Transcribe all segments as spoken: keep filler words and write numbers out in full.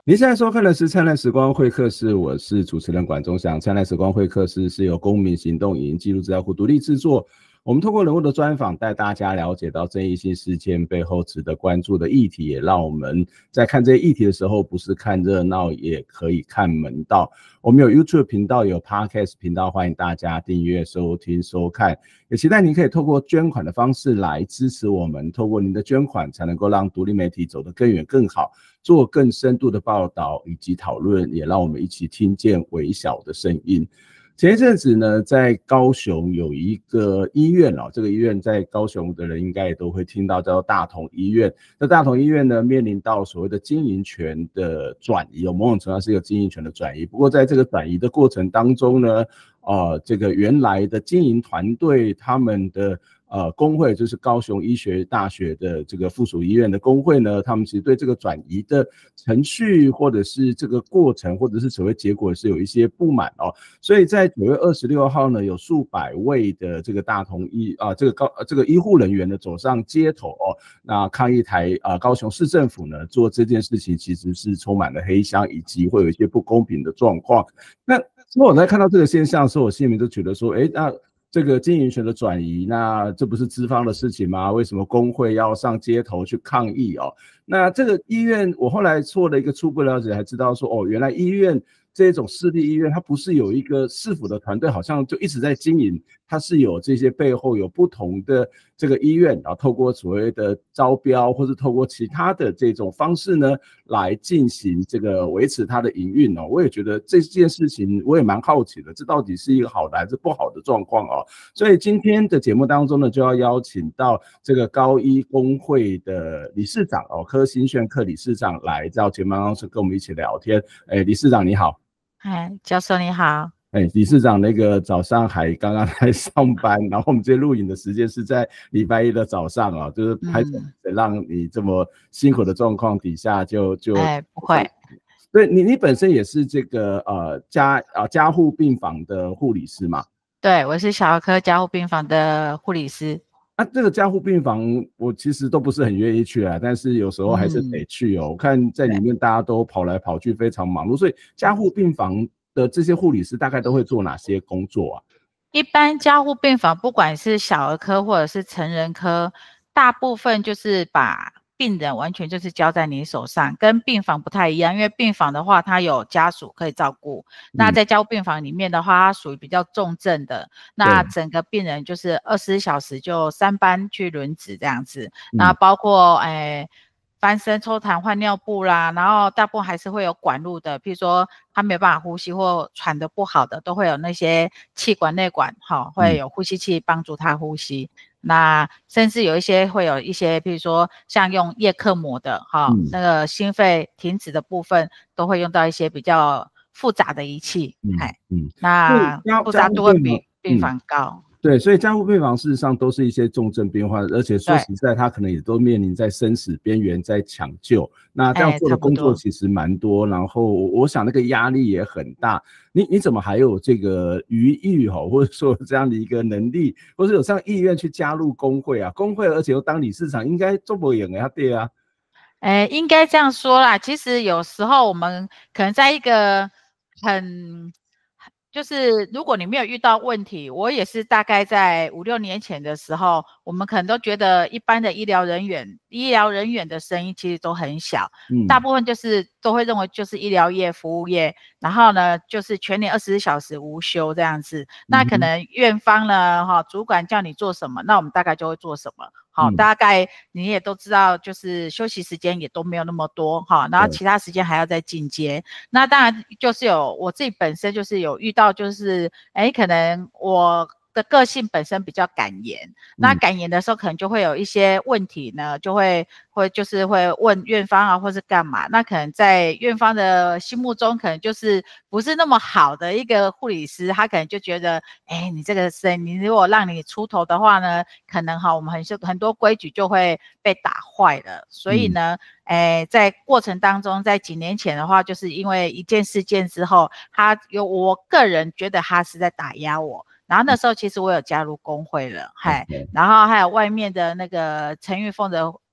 您现在收看的是灿烂时光会客室，我是主持人管中祥。灿烂时光会客室是由公民行动影音记录资料库独立制作，我们透过人物的专访，带大家了解到争议性事件背后值得关注的议题，也让我们在看这些议题的时候，不是看热闹，也可以看门道。我们有 YouTube 频道，有 Podcast 频道，欢迎大家订阅、收听、收看。也期待您可以透过捐款的方式来支持我们，透过您的捐款，才能够让独立媒体走得更远、更好，做更深度的报道以及讨论，也让我们一起听见微小的声音。前一阵子呢，在高雄有一个医院哦，这个医院在高雄的人应该也都会听到，叫做大同医院。那大同医院呢，面临到所谓的经营权的转移，有某种程度上是一个经营权的转移。不过在这个转移的过程当中呢，呃，这个原来的经营团队他们的呃工会，就是高雄医学大学的这个附属医院的工会呢，他们其实对这个转移的程序或者是这个过程或者是所谓结果是有一些不满哦。所以在九月二十六号呢，有数百位的这个大同医啊、呃、这个高这个医护人员呢走上街头哦，那抗议台啊、呃、高雄市政府呢做这件事情其实是充满了黑箱，以及会有一些不公平的状况。那那我在看到这个现象的时候，我心里面就觉得说，哎，那这个经营权的转移，那这不是资方的事情吗？为什么工会要上街头去抗议哦？那这个医院，我后来做了一个初步了解，才知道说，哦，原来医院这种私立医院，它不是有一个市府的团队，好像就一直在经营，它是有这些背后有不同的这个医院，然后透过所谓的招标，或是透过其他的这种方式呢，来进行这个维持它的营运哦。我也觉得这件事情，我也蛮好奇的，这到底是一个好的还是不好的状况哦？所以今天的节目当中呢，就要邀请到这个高医工会的理事长哦，柯新炫柯理事长来到节目当中跟我们一起聊天。哎，理事长你好。 哎，教授你好。 哎，理事长那个早上还刚刚来上班，然后我们这录影的时间是在礼拜一的早上啊，就是拍摄让你这么辛苦的状况底下就就哎不会， 对你你本身也是这个呃加啊加护病房的护理师嘛？ 对，我是小儿科加护病房的护理师。 啊，这个加护病房我其实都不是很愿意去啊，但是有时候还是得去哦。嗯、我看在里面大家都跑来跑去，非常忙碌，所以加护病房的这些护理师大概都会做哪些工作啊？ 一般加护病房不管是小儿科或者是成人科，大部分就是把病人完全就是交在你手上，跟病房不太一样。因为病房的话，它有家属可以照顾。那在加护病房里面的话，它属于比较重症的，那整个病人就是二十四小时就三班去轮值这样子。那包括诶。翻身、抽痰、换尿布啦，然后大部分还是会有管路的，譬如说他没有办法呼吸或喘得不好的，都会有那些气管内管，哈，会有呼吸器帮助他呼吸。嗯、那甚至有一些会有一些，譬如说像用叶克膜的，哈、嗯，那个心肺停止的部分，都会用到一些比较复杂的仪器，嗯嗯，那复杂度会比病房高。嗯对，所以加护病房事实上都是一些重症病患，而且说实在，他可能也都面临在生死边缘，在抢救。那这样做的工作其实蛮多，然后我想那个压力也很大。你你怎么还有这个余裕哈，或者说这样的一个能力，或者有这样意愿去加入工会啊？工会而且又当理事长，应该做不赢啊，对啊。 哎，应该这样说啦。其实有时候我们可能在一个很。就是如果你没有遇到问题，我也是大概在五六年前的时候，我们可能都觉得一般的医疗人员，医疗人员的生意其实都很小，嗯、大部分就是都会认为就是医疗业、服务业，然后呢就是全年二十四小时无休这样子。那可能院方呢，哈、哦，主管叫你做什么，那我们大概就会做什么。好，大概你也都知道，就是休息时间也都没有那么多哈，然后其他时间还要再进阶。那当然就是有我自己本身就是有遇到，就是哎，可能我的个性本身比较敢言，那敢言的时候可能就会有一些问题呢，就会会就是会问院方啊，或是干嘛。那可能在院方的心目中，可能就是不是那么好的一个护理师，他可能就觉得，哎，你这个生，你如果让你出头的话呢，可能哈，我们很很多规矩就会被打坏了。所以呢，哎，在过程当中，在几年前的话，就是因为一件事件之后，他有我个人觉得他是在打压我。然后那时候其实我有加入工会了，嗨，然后还有外面的那个陈玉凤的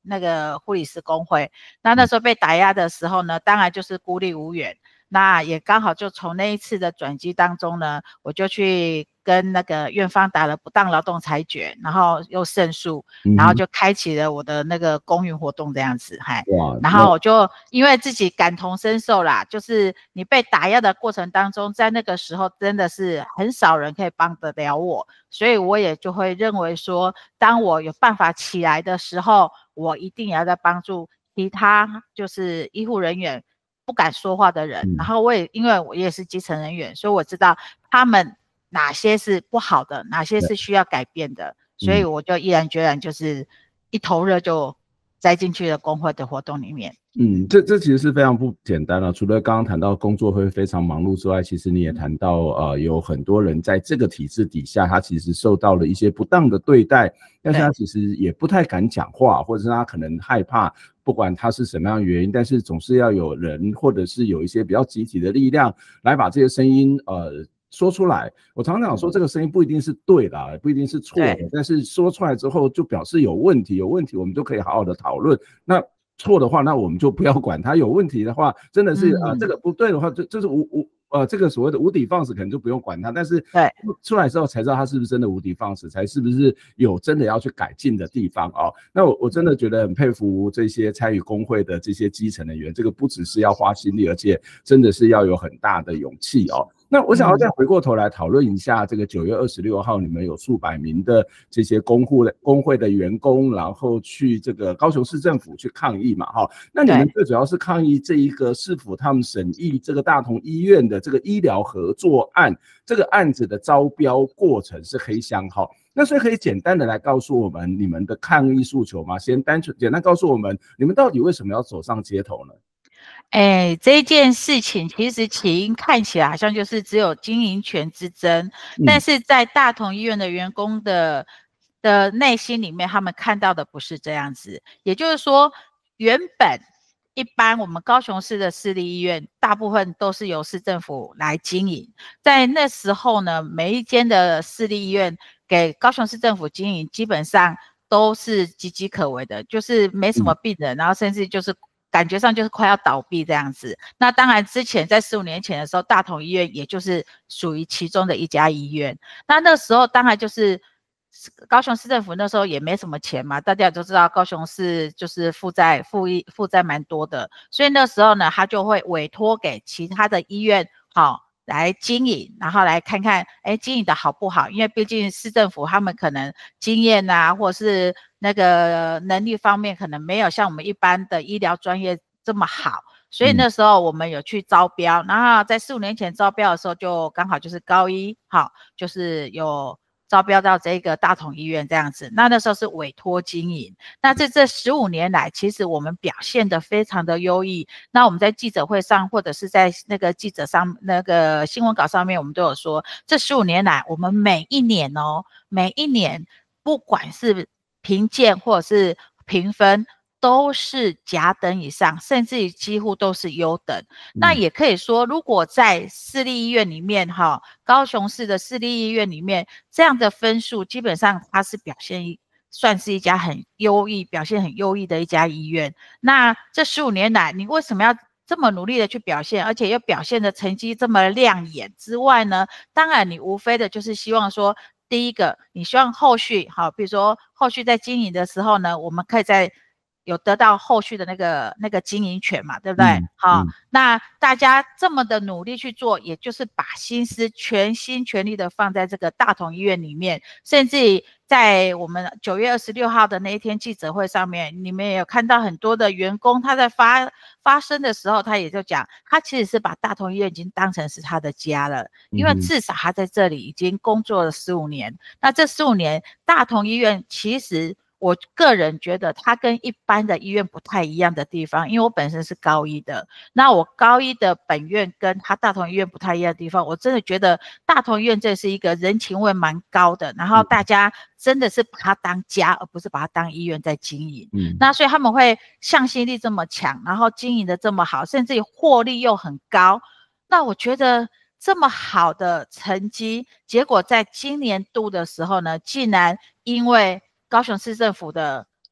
那个护理师工会。那那时候被打压的时候呢，当然就是孤立无援。那也刚好就从那一次的转机当中呢，我就去跟那个院方打了不当劳动裁决，然后又胜诉，然后就开启了我的那个公运活动这样子，嗨，然后我就因为自己感同身受啦，就是你被打压的过程当中，在那个时候真的是很少人可以帮得了我，所以我也就会认为说，当我有办法起来的时候，我一定也要在帮助其他就是医护人员不敢说话的人，然后我也因为我也是基层人员，所以我知道他们哪些是不好的，哪些是需要改变的，所以我就毅然决然就是一头热就栽进去了工会的活动里面。 嗯，这这其实是非常不简单了。除了刚刚谈到工作会非常忙碌之外，其实你也谈到，呃，有很多人在这个体制底下，他其实受到了一些不当的对待，但是他其实也不太敢讲话，或者是他可能害怕，不管他是什么样的原因，但是总是要有人，或者是有一些比较集体的力量来把这些声音，呃。说出来，我常常讲说，这个声音不一定是对的，不一定是错的，但是说出来之后就表示有问题，有问题我们就可以好好的讨论。那错的话，那我们就不要管它；有问题的话，真的是啊、呃，这个不对的话，就就是无无呃，这个所谓的无的放矢，可能就不用管它。但是对出来之后才知道它是不是真的无的放矢，才是不是有真的要去改进的地方哦。那我我真的觉得很佩服这些参与工会的这些基层人员，这个不只是要花心力，而且真的是要有很大的勇气哦。那我想要再回过头来讨论一下，这个九月二十六号，你们有数百名的这些工户的工会的员工，然后去这个高雄市政府去抗议嘛，哈。那你们最主要是抗议这一个市府他们审议这个大同医院的这个医疗合作案，这个案子的招标过程是黑箱哈。那所以可以简单的来告诉我们你们的抗议诉求吗？先单纯简单告诉我们，你们到底为什么要走上街头呢？ 哎，这件事情其实起因看起来好像就是只有经营权之争，嗯、但是在大同医院的员工的的内心里面，他们看到的不是这样子。也就是说，原本一般我们高雄市的私立医院，大部分都是由市政府来经营。在那时候呢，每一间的私立医院给高雄市政府经营，基本上都是岌岌可危的，就是没什么病人，嗯、然后甚至就是感觉上就是快要倒闭这样子。那当然之前在十五年前的时候，大同医院也就是属于其中的一家医院。那那时候当然就是高雄市政府那时候也没什么钱嘛，大家都知道高雄市就是负债负一负债蛮多的，所以那时候呢，他就会委托给其他的医院好、哦、来经营，然后来看看哎经营的好不好，因为毕竟市政府他们可能经验啊，或是那个能力方面可能没有像我们一般的医疗专业这么好，所以那时候我们有去招标，然后在四五年前招标的时候，就刚好就是高一好，就是有招标到这个大同医院这样子。那那时候是委托经营。那在这十五年来，其实我们表现得非常的优异。那我们在记者会上，或者是在那个记者上那个新闻稿上面，我们都有说，这十五年来，我们每一年哦，每一年不管是评鉴或者是评分，都是甲等以上，甚至于几乎都是优等。嗯、那也可以说，如果在私立医院里面，哈，高雄市的私立医院里面，这样的分数基本上它是表现算是一家很优异、表现很优异的一家医院。那这十五年来，你为什么要这么努力的去表现，而且又表现的成绩这么亮眼之外呢？当然，你无非的就是希望说，第一个，你希望后续好，比如说后续在经营的时候呢，我们可以在有得到后续的那个那个经营权嘛，对不对？嗯、好、嗯，那大家这么的努力去做，也就是把心思全心全力的放在这个大同医院里面，甚至在我们九月二十六号的那一天记者会上面，你们也有看到很多的员工他在发发声的时候，他也就讲，他其实是把大同医院已经当成是他的家了，因为至少他在这里已经工作了十五年。那这十五年，大同医院其实我个人觉得它跟一般的医院不太一样的地方，因为我本身是高医的，那我高医的本院跟他大同医院不太一样的地方，我真的觉得大同医院这是一个人情味蛮高的，然后大家真的是把它当家，而不是把它当医院在经营。嗯，那所以他们会向心力这么强，然后经营的这么好，甚至于获利又很高。那我觉得这么好的成绩，结果在今年度的时候呢，竟然因为高雄市政府的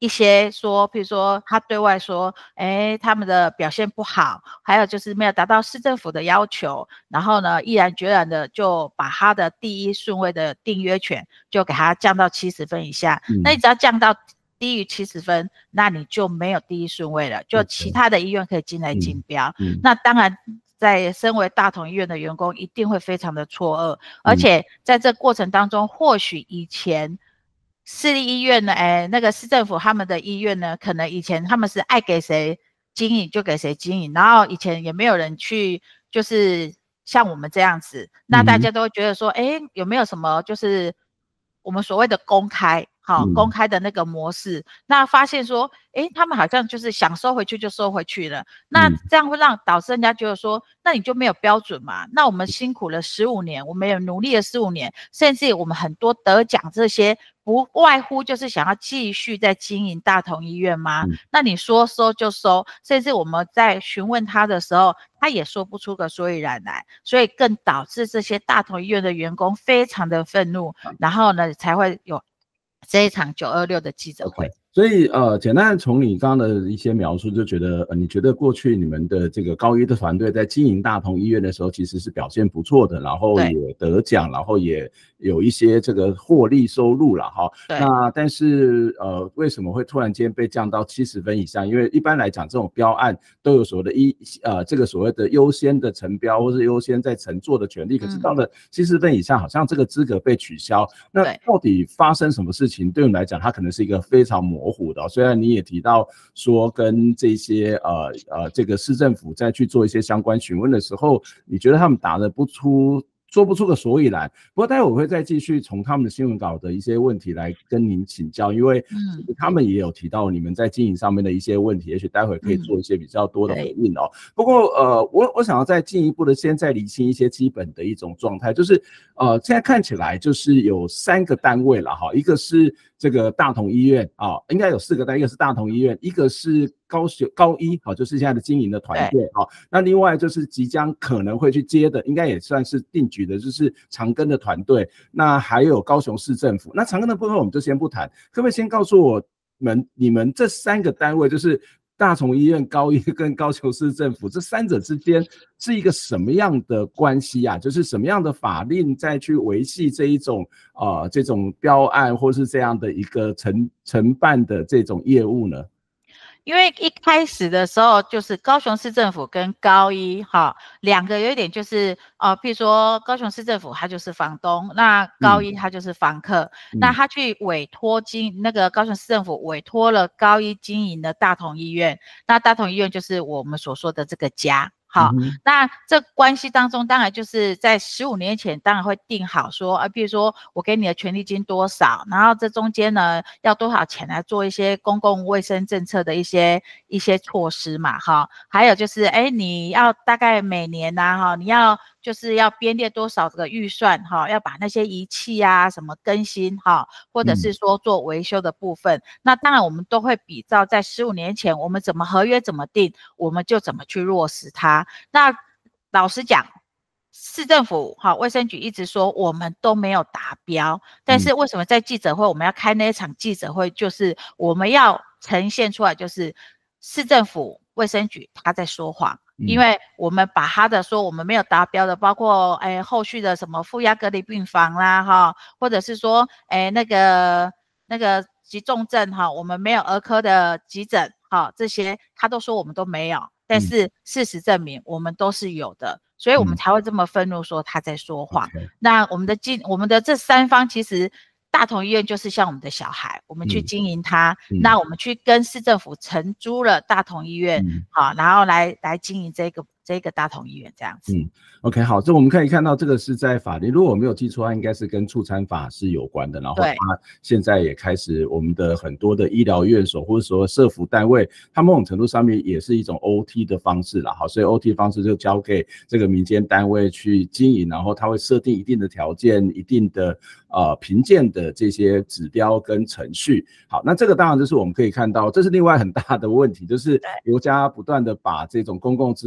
一些说，譬如说他对外说，哎，他们的表现不好，还有就是没有达到市政府的要求，然后呢，毅然决然的就把他的第一顺位的订约权就给他降到七十分以下。嗯、那你只要降到低于七十分，那你就没有第一顺位了，就其他的医院可以进来竞标。嗯嗯、那当然，在身为大同医院的员工，一定会非常的错愕，而且在这过程当中，或许以前市立医院呢，哎，那个市政府他们的医院呢，可能以前他们是爱给谁经营就给谁经营，然后以前也没有人去就是像我们这样子，那大家都会觉得说，哎，有没有什么就是我们所谓的公开，好、哦，公开的那个模式，嗯、那发现说，哎，他们好像就是想收回去就收回去了，那这样会让导致人家觉得说，那你就没有标准嘛？那我们辛苦了十五年，我们也努力了十五年，甚至我们很多得奖这些。不外乎就是想要继续在经营大同医院吗？嗯、那你说收就收，甚至我们在询问他的时候，他也说不出个所以然来，所以更导致这些大同医院的员工非常的愤怒，嗯、然后呢才会有这一场九二六的记者会。Okay. 所以呃，简单从你刚刚的一些描述，就觉得呃，你觉得过去你们的这个高医的团队在经营大同医院的时候，其实是表现不错的，然后也得奖，然后也有一些这个获利收入了哈。那但是呃，为什么会突然间被降到七十分以上？因为一般来讲，这种标案都有所谓的一呃这个所谓的优先的承标或是优先在承做的权利，可是到了七十分以上，好像这个资格被取消。那到底发生什么事情？对我们来讲，它可能是一个非常模糊的、哦。虽然你也提到说跟这些呃呃这个市政府在去做一些相关询问的时候，你觉得他们答得不出。说不出个所以然，不过待会我会再继续从他们的新闻稿的一些问题来跟您请教，因为他们也有提到你们在经营上面的一些问题，也许待会可以做一些比较多的回应哦。不过呃，我我想要再进一步的先再厘清一些基本的一种状态，就是呃现在看起来就是有三个单位了哈，一个是这个大同医院啊、哦，应该有四个单位，一个是大同医院，一个是高雄高医，好，就是现在的经营的团队啊。那另外就是即将可能会去接的，应该也算是定局的，就是长庚的团队。那还有高雄市政府。那长庚的部分我们就先不谈，可不可以先告诉我们，你们这三个单位，就是大同医院、高医跟高雄市政府这三者之间是一个什么样的关系啊？就是什么样的法令再去维系这一种呃这种标案或是这样的一个承承办的这种业务呢？ 因为一开始的时候，就是高雄市政府跟高医哈两个有一点就是呃，譬如说高雄市政府他就是房东，那高医他就是房客，嗯、那他去委托经那个高雄市政府委托了高医经营的大同医院，那大同医院就是我们所说的这个家。好，嗯、那这关系当中，当然就是在十五年前，当然会定好说，啊，比如说我给你的权利金多少，然后这中间呢要多少钱来做一些公共卫生政策的一些一些措施嘛，哈，还有就是，哎，你要大概每年呐、啊，哈，你要就是要编列多少这个预算，哈，要把那些仪器啊什么更新，哈，或者是说做维修的部分，嗯、那当然我们都会比照在十五年前我们怎么合约怎么定，我们就怎么去落实它。那老实讲，市政府哈卫生局一直说我们都没有达标，但是为什么在记者会我们要开那一场记者会，就是我们要呈现出来，就是市政府卫生局他在说谎。因为我们把他的说我们没有达标的，包括哎后续的什么负压隔离病房啦哈，或者是说哎那个那个急重症哈，我们没有儿科的急诊哈，这些他都说我们都没有，但是事实证明我们都是有的，所以我们才会这么愤怒说他在说谎。嗯、那我们的经我们的这三方其实。大同医院就是像我们的小孩，我们去经营它，嗯、那我们去跟市政府承租了大同医院，嗯、好，然后来来经营这个这个大同医院这样子。 嗯 ，OK， 好，这我们可以看到这个是在法律，如果我没有记错，它应该是跟畜产法是有关的，然后它现在也开始我们的很多的医疗院所或者说社福单位，它某种程度上面也是一种 O T 的方式啦，好，所以 O T 方式就交给这个民间单位去经营，然后它会设定一定的条件、一定的呃评鉴的这些指标跟程序。好，那这个当然就是我们可以看到，这是另外很大的问题，就是国家不断的把这种公共资源给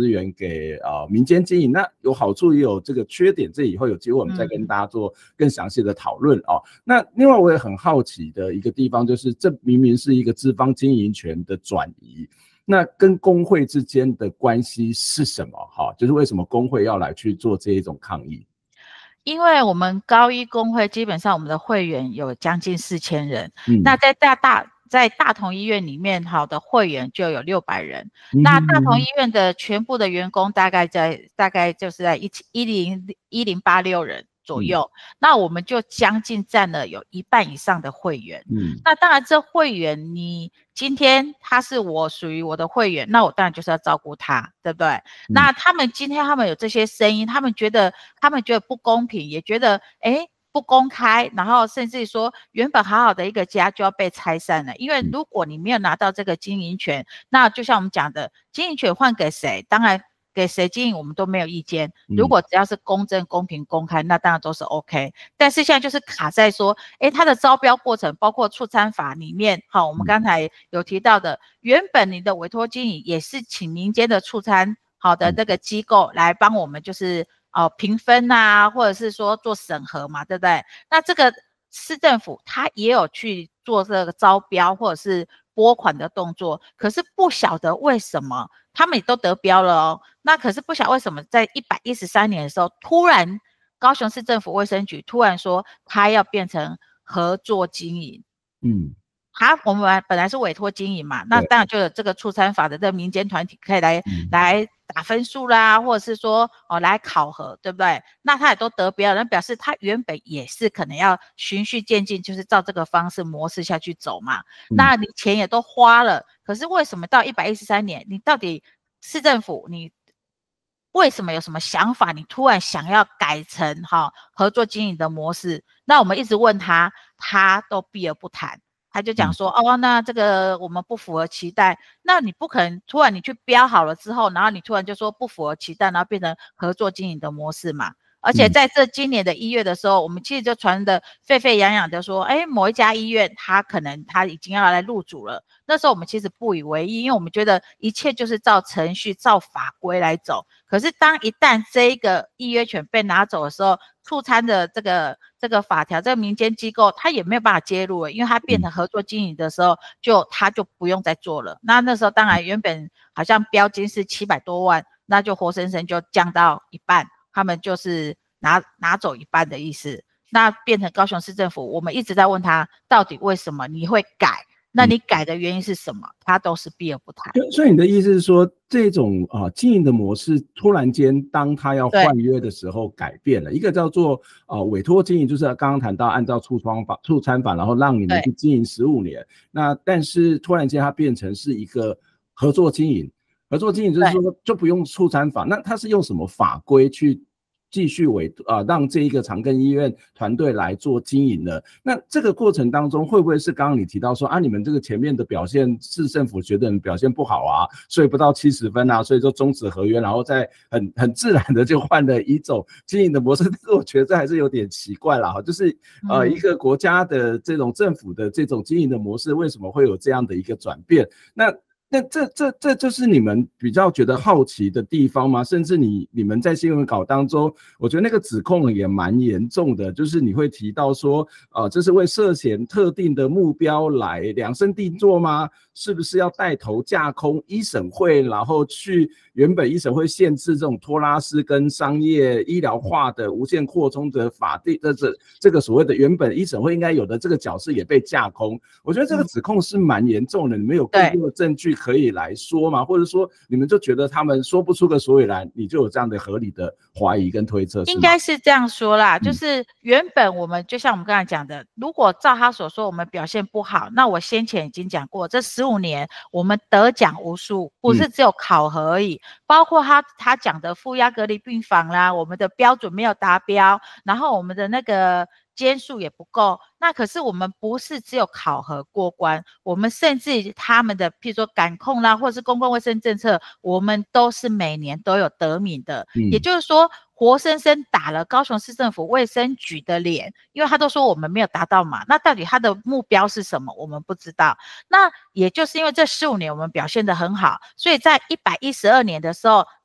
给呃民间经营，那有好处也有这个缺点，这以后有机会我们再跟大家做更详细的讨论哦。那另外我也很好奇的一个地方就是，这明明是一个资方经营权的转移，那跟工会之间的关系是什么？哈，就是为什么工会要来去做这一种抗议？ 因为我们高一工会基本上我们的会员有将近四千人， 嗯， 那在大大在大同医院里面，好的会员就有六百人。 嗯、 那大同医院的全部的员工大概在大概就是在一一零一零八六人左右、嗯，那我们就将近占了有一半以上的会员。嗯，那当然这会员你今天他是我属于我的会员，那我当然就是要照顾他，对不对？嗯、那他们今天他们有这些声音，他们觉得他们觉得不公平，也觉得哎。不公开，然后甚至说原本好好的一个家就要被拆散了，因为如果你没有拿到这个经营权，那就像我们讲的，经营权换给谁，当然给谁经营我们都没有意见。如果只要是公正、公平、公开，那当然都是 OK。但是现在就是卡在说，哎，它的招标过程，包括促餐法里面，好，我们刚才有提到的，原本你的委托经营也是请民间的促餐好的这个机构来帮我们，就是。哦，评分啊，或者是说做审核嘛，对不对？那这个市政府他也有去做这个招标或者是拨款的动作，可是不晓得为什么他们也都得标了哦。那可是不晓得为什么在一百一十三年的时候，突然高雄市政府卫生局突然说他要变成合作经营，嗯。他我们本来是委托经营嘛，那当然就有这个促餐法的这个民间团体可以来、嗯、来打分数啦，或者是说哦来考核，对不对？那他也都得标，那表示他原本也是可能要循序渐进，就是照这个方式模式下去走嘛。嗯、那你钱也都花了，可是为什么到一百一十三年，你到底市政府你为什么有什么想法？你突然想要改成哈、哦、合作经营的模式？那我们一直问他，他都避而不谈。他就讲说、嗯、哦，那这个我们不符合期待，那你不可能突然你去标好了之后，然后你突然就说不符合期待，然后变成合作经营的模式嘛。而且在这今年的一月的时候，我们其实就传得沸沸扬扬的说，哎，某一家医院他可能他已经要来入主了。那时候我们其实不以为意，因为我们觉得一切就是照程序、照法规来走。可是当一旦这一个预约权被拿走的时候，促餐的这个这个法条，这个民间机构他也没有办法介入了，因为他变成合作经营的时候，就他就不用再做了。那那时候当然原本好像标金是七百多万，那就活生生就降到一半。他们就是拿拿走一半的意思，那变成高雄市政府，我们一直在问他，到底为什么你会改？那你改的原因是什么？他都是避而不谈。 所以你的意思是说，这种啊经营的模式，突然间当他要换约的时候改变了，一个叫做呃委托经营，就是刚刚谈到按照促餐法、促餐法，然后让你们去经营十五年。那但是突然间它变成是一个合作经营。合作经营就是说就不用促餐法，那他是用什么法规去继续委啊、呃、让这一个长庚医院团队来做经营的？那这个过程当中会不会是刚刚你提到说啊，你们这个前面的表现市政府觉得你表现不好啊，所以不到七十分啊，所以就终止合约，然后再很很自然的就换了一种经营的模式？我觉得这还是有点奇怪啦，就是呃一个国家的这种政府的这种经营的模式，为什么会有这样的一个转变？那那这这这就是你们比较觉得好奇的地方吗？甚至你你们在新闻稿当中，我觉得那个指控也蛮严重的，就是你会提到说，呃，这是为涉嫌特定的目标来量身定做吗？是不是要带头架空医审会，然后去原本医审会限制这种托拉斯跟商业医疗化的无限扩充的法定的这这个所谓的原本医审会应该有的这个角色也被架空？我觉得这个指控是蛮严重的，你们有更多的证据可以来说吗？或者说你们就觉得他们说不出个所以然，你就有这样的合理的怀疑跟推测？ 应该是这样说啦，就是原本我们就像我们刚才讲的，如果照他所说我们表现不好，那我先前已经讲过，这十五年我们得奖无数，不是只有考核而已，包括他他讲的负压隔离病房啦，我们的标准没有达标，然后我们的那个间数也不够。那可是我们不是只有考核过关，我们甚至他们的譬如说感控啦，或者是公共卫生政策，我们都是每年都有得名的。嗯、也就是说活生生打了高雄市政府卫生局的脸，因为他都说我们没有达到嘛，那到底他的目标是什么我们不知道。那也就是因为这十五年我们表现得很好，所以在一百一十二年的时候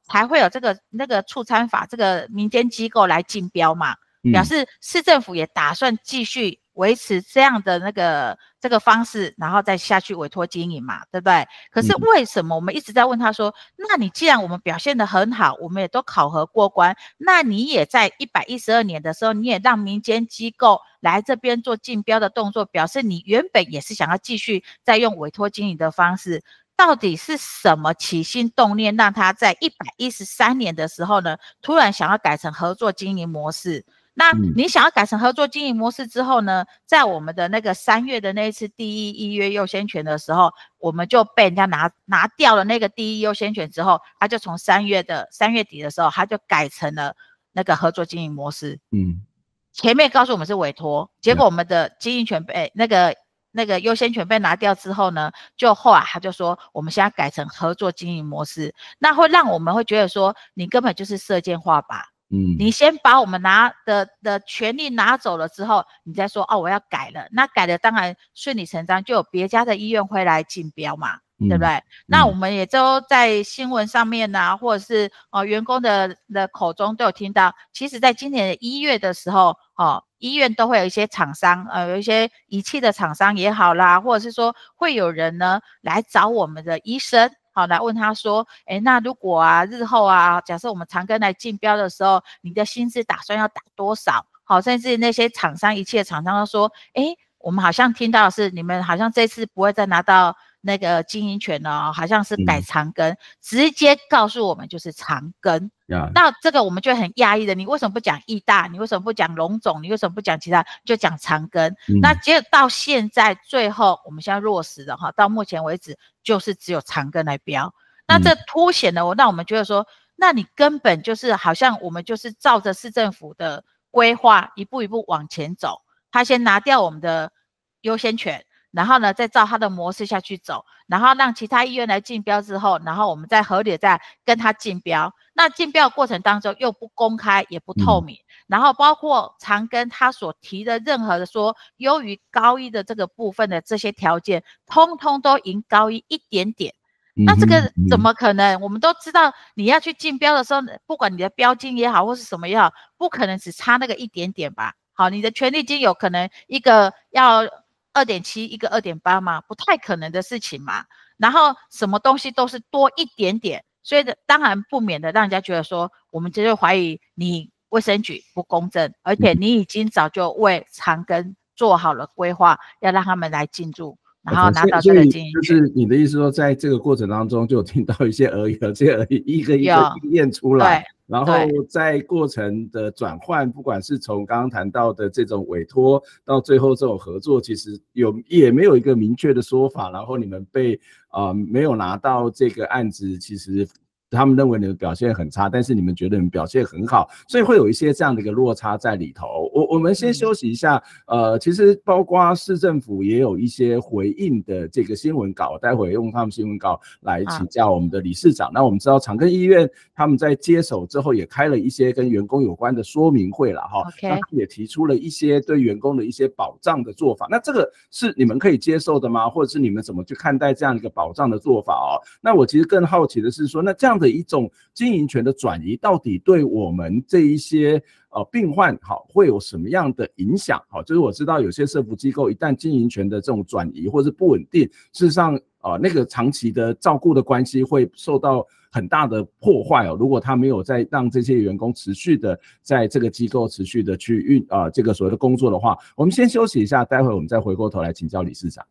才会有这个那个促参法这个民间机构来竞标嘛，表示市政府也打算继续维持这样的那个这个方式，然后再下去委托经营嘛，对不对？可是为什么我们一直在问他说，那你既然我们表现得很好，我们也都考核过关，那你也在一百一十二年的时候，你也让民间机构来这边做竞标的动作，表示你原本也是想要继续再用委托经营的方式。到底是什么起心动念让他在一百一十三年的时候呢，突然想要改成合作经营模式？那你想要改成合作经营模式之后呢，在我们的那个三月的那一次第一预约优先权的时候，我们就被人家拿拿掉了那个第一优先权之后，他就从三月的三月底的时候，他就改成了那个合作经营模式。嗯，前面告诉我们是委托，结果我们的经营权被那个那个优先权被拿掉之后呢，就后来他就说我们现在改成合作经营模式，那会让我们会觉得说你根本就是射箭画靶。嗯，你先把我们拿的的权利拿走了之后，你再说哦我要改了，那改了当然顺理成章就有别家的医院会来竞标嘛，嗯、对不对？嗯、那我们也都在新闻上面啊，或者是呃员工的的口中都有听到，其实在今年的一月的时候，哦医院都会有一些厂商，呃有一些仪器的厂商也好啦，或者是说会有人呢来找我们的医生。好，来问他说，哎，那如果啊，日后啊，假设我们长庚来竞标的时候，你的薪资打算要打多少？好，甚至那些厂商仪器的厂商都说，哎，我们好像听到的是你们好像这次不会再拿到那个经营权了，好像是改长庚，嗯、直接告诉我们就是长庚。Yeah. 那这个我们就很讶异的，你为什么不讲义大？你为什么不讲荣总？你为什么不讲其他？就讲长庚。嗯、那结果到现在最后我们现在落实的哈，到目前为止就是只有长庚来标。那这凸显了我，让我们觉得说，那你根本就是好像我们就是照着市政府的规划一步一步往前走。他先拿掉我们的优先权。然后呢，再照他的模式下去走，然后让其他医院来竞标之后，然后我们再合理的再跟他竞标。那竞标的过程当中又不公开也不透明，嗯、然后包括长庚他所提的任何的说优于高一的这个部分的这些条件，通通都赢高一一点点。那这个怎么可能？我们都知道你要去竞标的时候，不管你的标金也好或是什么也好，不可能只差那个一点点吧？好，你的权利金有可能一个要二点七 一个 二点八 嘛，不太可能的事情嘛。然后什么东西都是多一点点，所以当然不免的让人家觉得说，我们就会怀疑你卫生局不公正，而且你已经早就为长庚做好了规划，要让他们来进驻，然后拿到这个经营权。 就是你的意思说，在这个过程当中就有听到一些而已，这些而已一个一个验出来。然后在过程的转换，不管是从刚刚谈到的这种委托，到最后这种合作，其实有也没有一个明确的说法。然后你们被呃没有拿到这个案子，其实他们认为你们表现很差，但是你们觉得你们表现很好，所以会有一些这样的一个落差在里头。我我们先休息一下，呃，其实包括市政府也有一些回应的这个新闻稿，待会用他们新闻稿来请教我们的理事长。啊、那我们知道长庚医院他们在接手之后也开了一些跟员工有关的说明会了哈， okay. 那他们也提出了一些对员工的一些保障的做法。那这个是你们可以接受的吗？或者是你们怎么去看待这样一个保障的做法哦？那我其实更好奇的是说，那这样的一种经营权的转移，到底对我们这一些呃病患好会有什么样的影响？好，就是我知道有些社福机构一旦经营权的这种转移或是不稳定，事实上呃那个长期的照顾的关系会受到很大的破坏哦。如果他没有再让这些员工持续的在这个机构持续的去运啊、呃、这个所谓的工作的话，我们先休息一下，待会我们再回过头来请教理事长。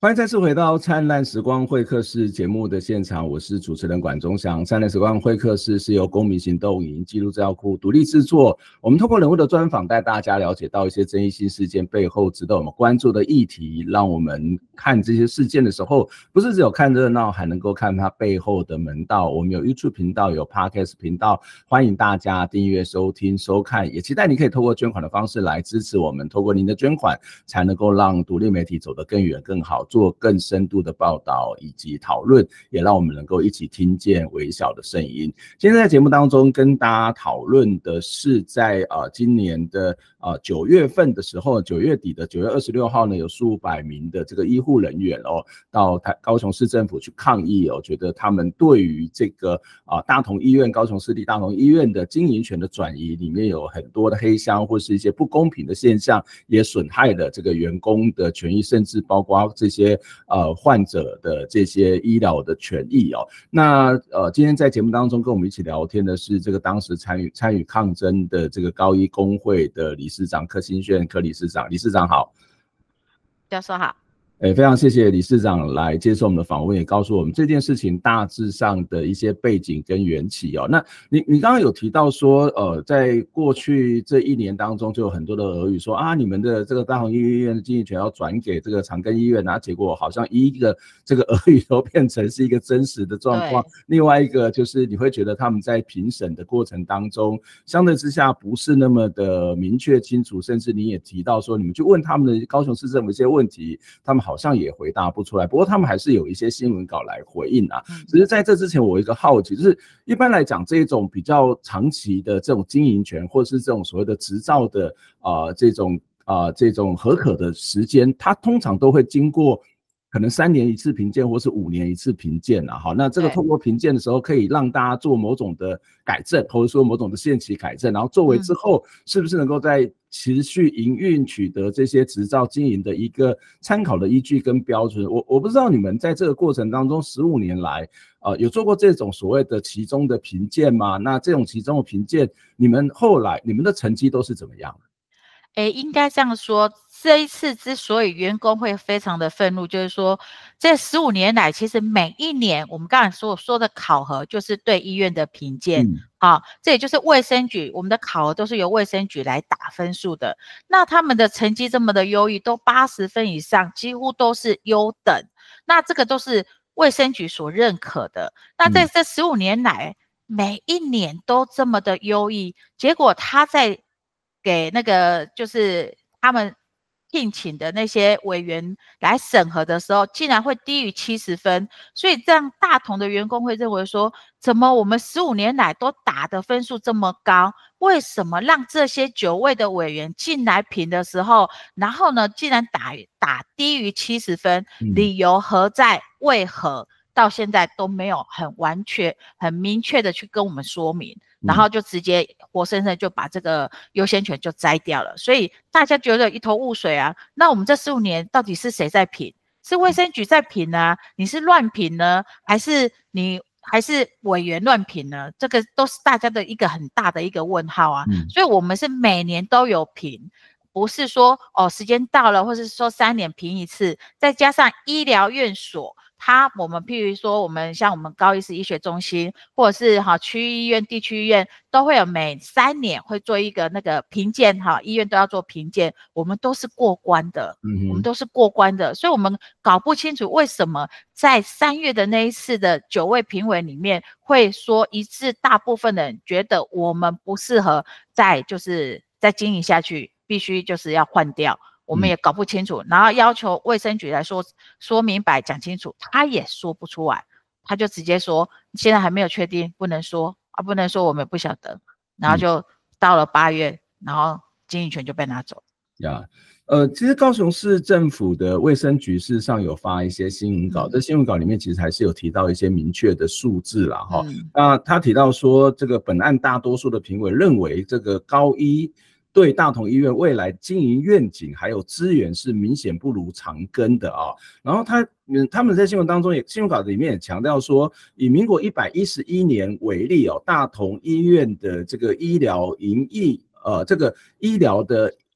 欢迎再次回到灿烂时光会客室节目的现场，我是主持人管中祥。灿烂时光会客室是由公民行动营记录资料库独立制作，我们透过人物的专访带大家了解到一些争议性事件背后值得我们关注的议题，让我们看这些事件的时候不是只有看热闹，还能够看它背后的门道。我们有 YouTube 频道，有 Podcast 频道，欢迎大家订阅收听收看，也期待你可以透过捐款的方式来支持我们，透过您的捐款才能够让独立媒体走得更远更好，做更深度的报道以及讨论，也让我们能够一起听见微小的声音。今天在节目当中跟大家讨论的是在呃今年的呃九月份的时候，九月底的九月二十六号呢，有数百名的这个医护人员哦，到台高雄市政府去抗议哦，觉得他们对于这个啊、呃、大同医院高雄市立大同医院的经营权的转移里面有很多的黑箱或是一些不公平的现象，也损害了这个员工的权益，甚至包括这些呃患者的这些医疗的权益哦。那呃今天在节目当中跟我们一起聊天的是这个当时参与参与抗争的这个高医工会的理事长柯新炫柯理事长，理事长好。 教授好。 欸、非常谢谢理事长来接受我们的访问，也告诉我们这件事情大致上的一些背景跟缘起哦。那你你刚刚有提到说，呃，在过去这一年当中，就有很多的俄语说啊，你们的这个大同医院的经营权要转给这个长庚医院啊，结果好像一个这个俄语都变成是一个真实的状况。另外一个就是你会觉得他们在评审的过程当中，相对之下不是那么的明确清楚，甚至你也提到说，你们去问他们的高雄市政府一些问题，他们好像也回答不出来，不过他们还是有一些新闻稿来回应啊。只是在这之前，我有一个好奇，就是一般来讲，这种比较长期的这种经营权，或是这种所谓的执照的啊、呃、这种啊、呃、这种核可的时间，它通常都会经过可能三年一次评鉴，或是五年一次评鉴啊。好，那这个透过评鉴的时候，可以让大家做某种的改正，或者说某种的限期改正，然后作为之后是不是能够在持续营运取得这些执照经营的一个参考的依据跟标准。我我不知道你们在这个过程当中十五年来呃有做过这种所谓的期中的评鉴吗？那这种期中的评鉴，你们后来你们的成绩都是怎么样？ 诶，应该这样说，这一次之所以员工会非常的愤怒，就是说这十五年来，其实每一年我们刚才所说的考核，就是对医院的评鉴。嗯好，这也就是卫生局，我们的考核都是由卫生局来打分数的。那他们的成绩这么的优异，都八十分以上，几乎都是优等。那这个都是卫生局所认可的。那在这十五年来，每一年都这么的优异，结果他在给那个就是他们聘请的那些委员来审核的时候，竟然会低于七十分，所以这样大同的员工会认为说，怎么我们十五年来都打的分数这么高，为什么让这些九位的委员进来评的时候，然后呢竟然打打低于七十分，理由何在？为何？到现在都没有很完全、很明确的去跟我们说明，然后就直接活生生就把这个优先权就摘掉了，所以大家觉得一头雾水啊。那我们这十五年到底是谁在评？是卫生局在评呢？你是乱评呢？还是你还是委员乱评呢？这个都是大家的一个很大的一个问号啊。嗯、所以我们是每年都有评。不是说哦时间到了，或是说三年评一次，再加上医疗院所，它我们譬如说我们像我们高医师医学中心，或者是哈区医院、地区医院，都会有每三年会做一个那个评鉴哈，医院都要做评鉴，我们都是过关的，嗯、我们都是过关的，所以我们搞不清楚为什么在三月的那一次的九位评委里面，会说一致大部分的人觉得我们不适合再就是再经营下去。必须就是要换掉，我们也搞不清楚，嗯、然后要求卫生局来说说明白讲清楚，他也说不出来，他就直接说现在还没有确定，不能说啊，不能说我们不晓得，然后就到了八月，然后经营权就被拿走。 呀、yeah. 呃，其实高雄市政府的卫生局事实上有发一些新闻稿，嗯、这新闻稿里面其实还是有提到一些明确的数字啦哈。嗯、那他提到说，这个本案大多数的评委认为这个高医对大同医院未来经营愿景还有资源是明显不如长庚的啊。然后他嗯他们在新闻当中也新闻稿里面也强调说，以民国一百一十一年为例哦，大同医院的这个医疗营役呃这个医疗的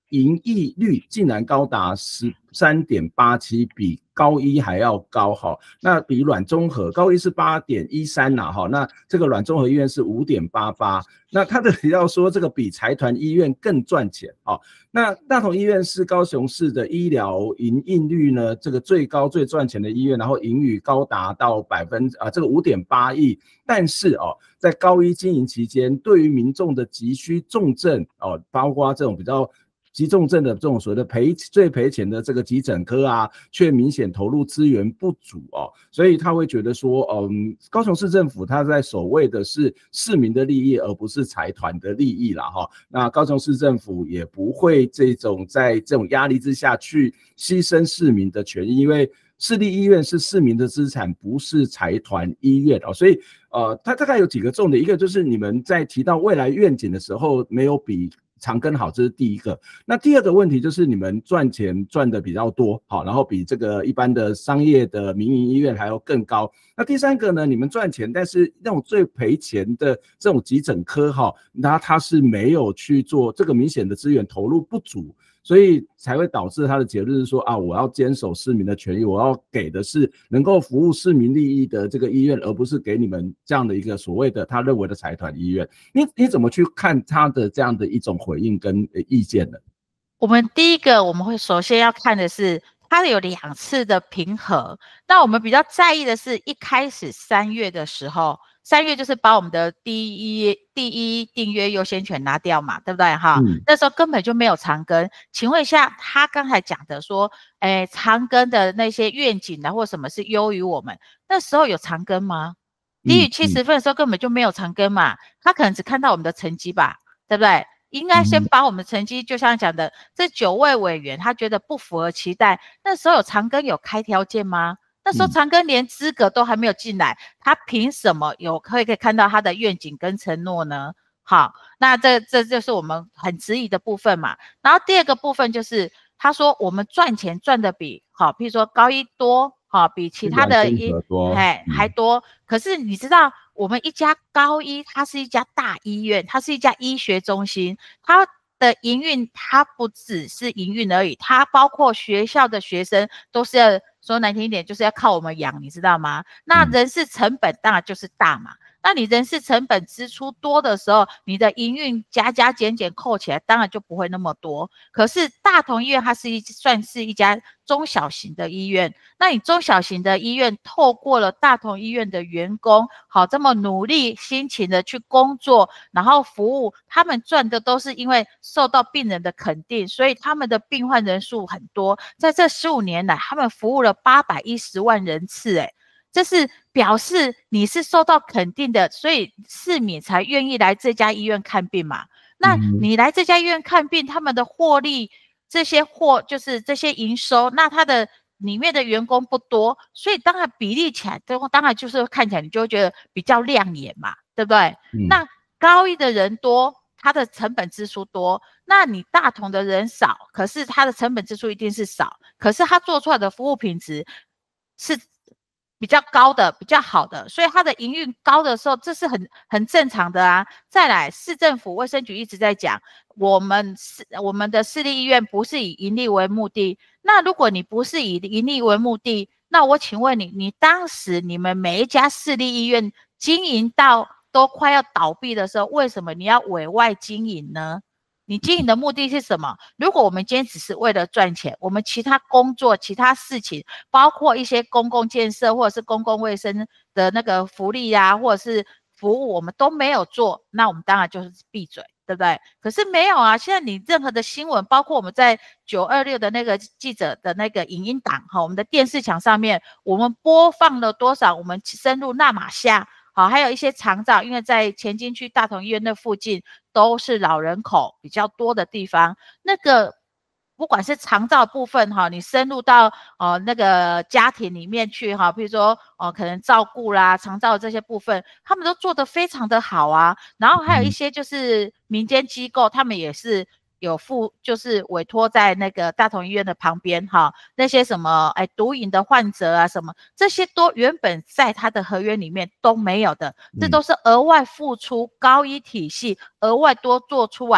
盈益率竟然高达 十三点八七， 比高一还要高哈。那比软综合，高一是 八点一三 呐哈，那这个软综合医院是 五点八八。那他这里要说这个比财团医院更赚钱哦。那大同医院是高雄市的医疗营运率呢，这个最高最赚钱的医院，然后盈余高达到百分啊这个 五点八亿。但是哦，在高一经营期间，对于民众的急需重症哦，包括这种比较急重症的这种所谓的赔最赔钱的这个急诊科啊，却明显投入资源不足哦，所以他会觉得说，嗯，高雄市政府他在守卫的是市民的利益，而不是财团的利益啦哈。那高雄市政府也不会这种在这种压力之下去牺牲市民的权益，因为市立医院是市民的资产，不是财团医院哦，所以呃，它大概有几个重点，一个就是你们在提到未来愿景的时候，没有比长庚好，这是第一个。那第二个问题就是你们赚钱赚的比较多，好，然后比这个一般的商业的民营医院还要更高。那第三个呢，你们赚钱，但是那种最赔钱的这种急诊科哈，那它是没有去做这个明显的资源投入不足。所以才会导致他的结论是说啊，我要坚守市民的权益，我要给的是能够服务市民利益的这个医院，而不是给你们这样的一个所谓的他认为的财团医院。你你怎么去看他的这样的一种回应跟意见呢？ 我们第一个我们会首先要看的是它有两次的评核，那我们比较在意的是一开始三月的时候。三月就是把我们的第一第一订阅优先权拿掉嘛，对不对哈？嗯、那时候根本就没有长庚。请问一下，他刚才讲的说，哎，长庚的那些愿景啊或什么是优于我们，那时候有长庚吗？低于七十分的时候根本就没有长庚嘛，他可能只看到我们的成绩吧，对不对？应该先把我们的成绩，就像讲的，这九位委员他觉得不符合期待，那时候有长庚有开条件吗？那时候长庚连资格都还没有进来，他凭什么有可以可以看到他的愿景跟承诺呢？好，那这这就是我们很质疑的部分嘛。然后第二个部分就是他说我们赚钱赚的比好，譬如说高一多，好比其他的医哎还多。可是你知道我们一家高一，它是一家大医院，它是一家医学中心，它的营运它不只是营运而已，它包括学校的学生都是要说难听一点，就是要靠我们养，你知道吗？那人事成本当然就是大嘛。那你人事成本支出多的时候，你的营运加加减减扣起来，当然就不会那么多。可是大同医院它是一算是一家中小型的医院，那你中小型的医院透过了大同医院的员工，好这么努力辛勤的去工作，然后服务，他们赚的都是因为受到病人的肯定，所以他们的病患人数很多。在这十五年来，他们服务了八百一十万人次，哎。这是表示你是受到肯定的，所以市民才愿意来这家医院看病嘛。那你来这家医院看病，他们的获利，这些货就是这些营收，那他的里面的员工不多，所以当然比例起来，当然就是看起来你就会觉得比较亮眼嘛，对不对？嗯、那高一的人多，他的成本支出多，那你大同的人少，可是他的成本支出一定是少，可是他做出来的服务品质是比较高的，比较好的，所以它的营运高的时候，这是很很正常的啊。再来，市政府卫生局一直在讲，我们市我们的市立医院不是以盈利为目的。那如果你不是以盈利为目的，那我请问你，你当时你们每一家市立医院经营到都快要倒闭的时候，为什么你要委外经营呢？你经营的目的是什么？如果我们今天只是为了赚钱，我们其他工作、其他事情，包括一些公共建设或者是公共卫生的那个福利啊，或者是服务，我们都没有做，那我们当然就是闭嘴，对不对？可是没有啊，现在你任何的新闻，包括我们在九二六的那个记者的那个影音档，哈，我们的电视墙上面，我们播放了多少？我们深入那马夏。好，还有一些长照，因为在前金区大同医院那附近都是老人口比较多的地方，那个不管是长照部分哈，你深入到呃那个家庭里面去哈，比如说呃可能照顾啦、长照这些部分，他们都做得非常的好啊。然后还有一些就是民间机构，他们也是。有付就是委托在那个大同医院的旁边哈，那些什么哎毒瘾的患者啊什么，这些都原本在他的合约里面都没有的，这都是额外付出高医体系额外多做出来，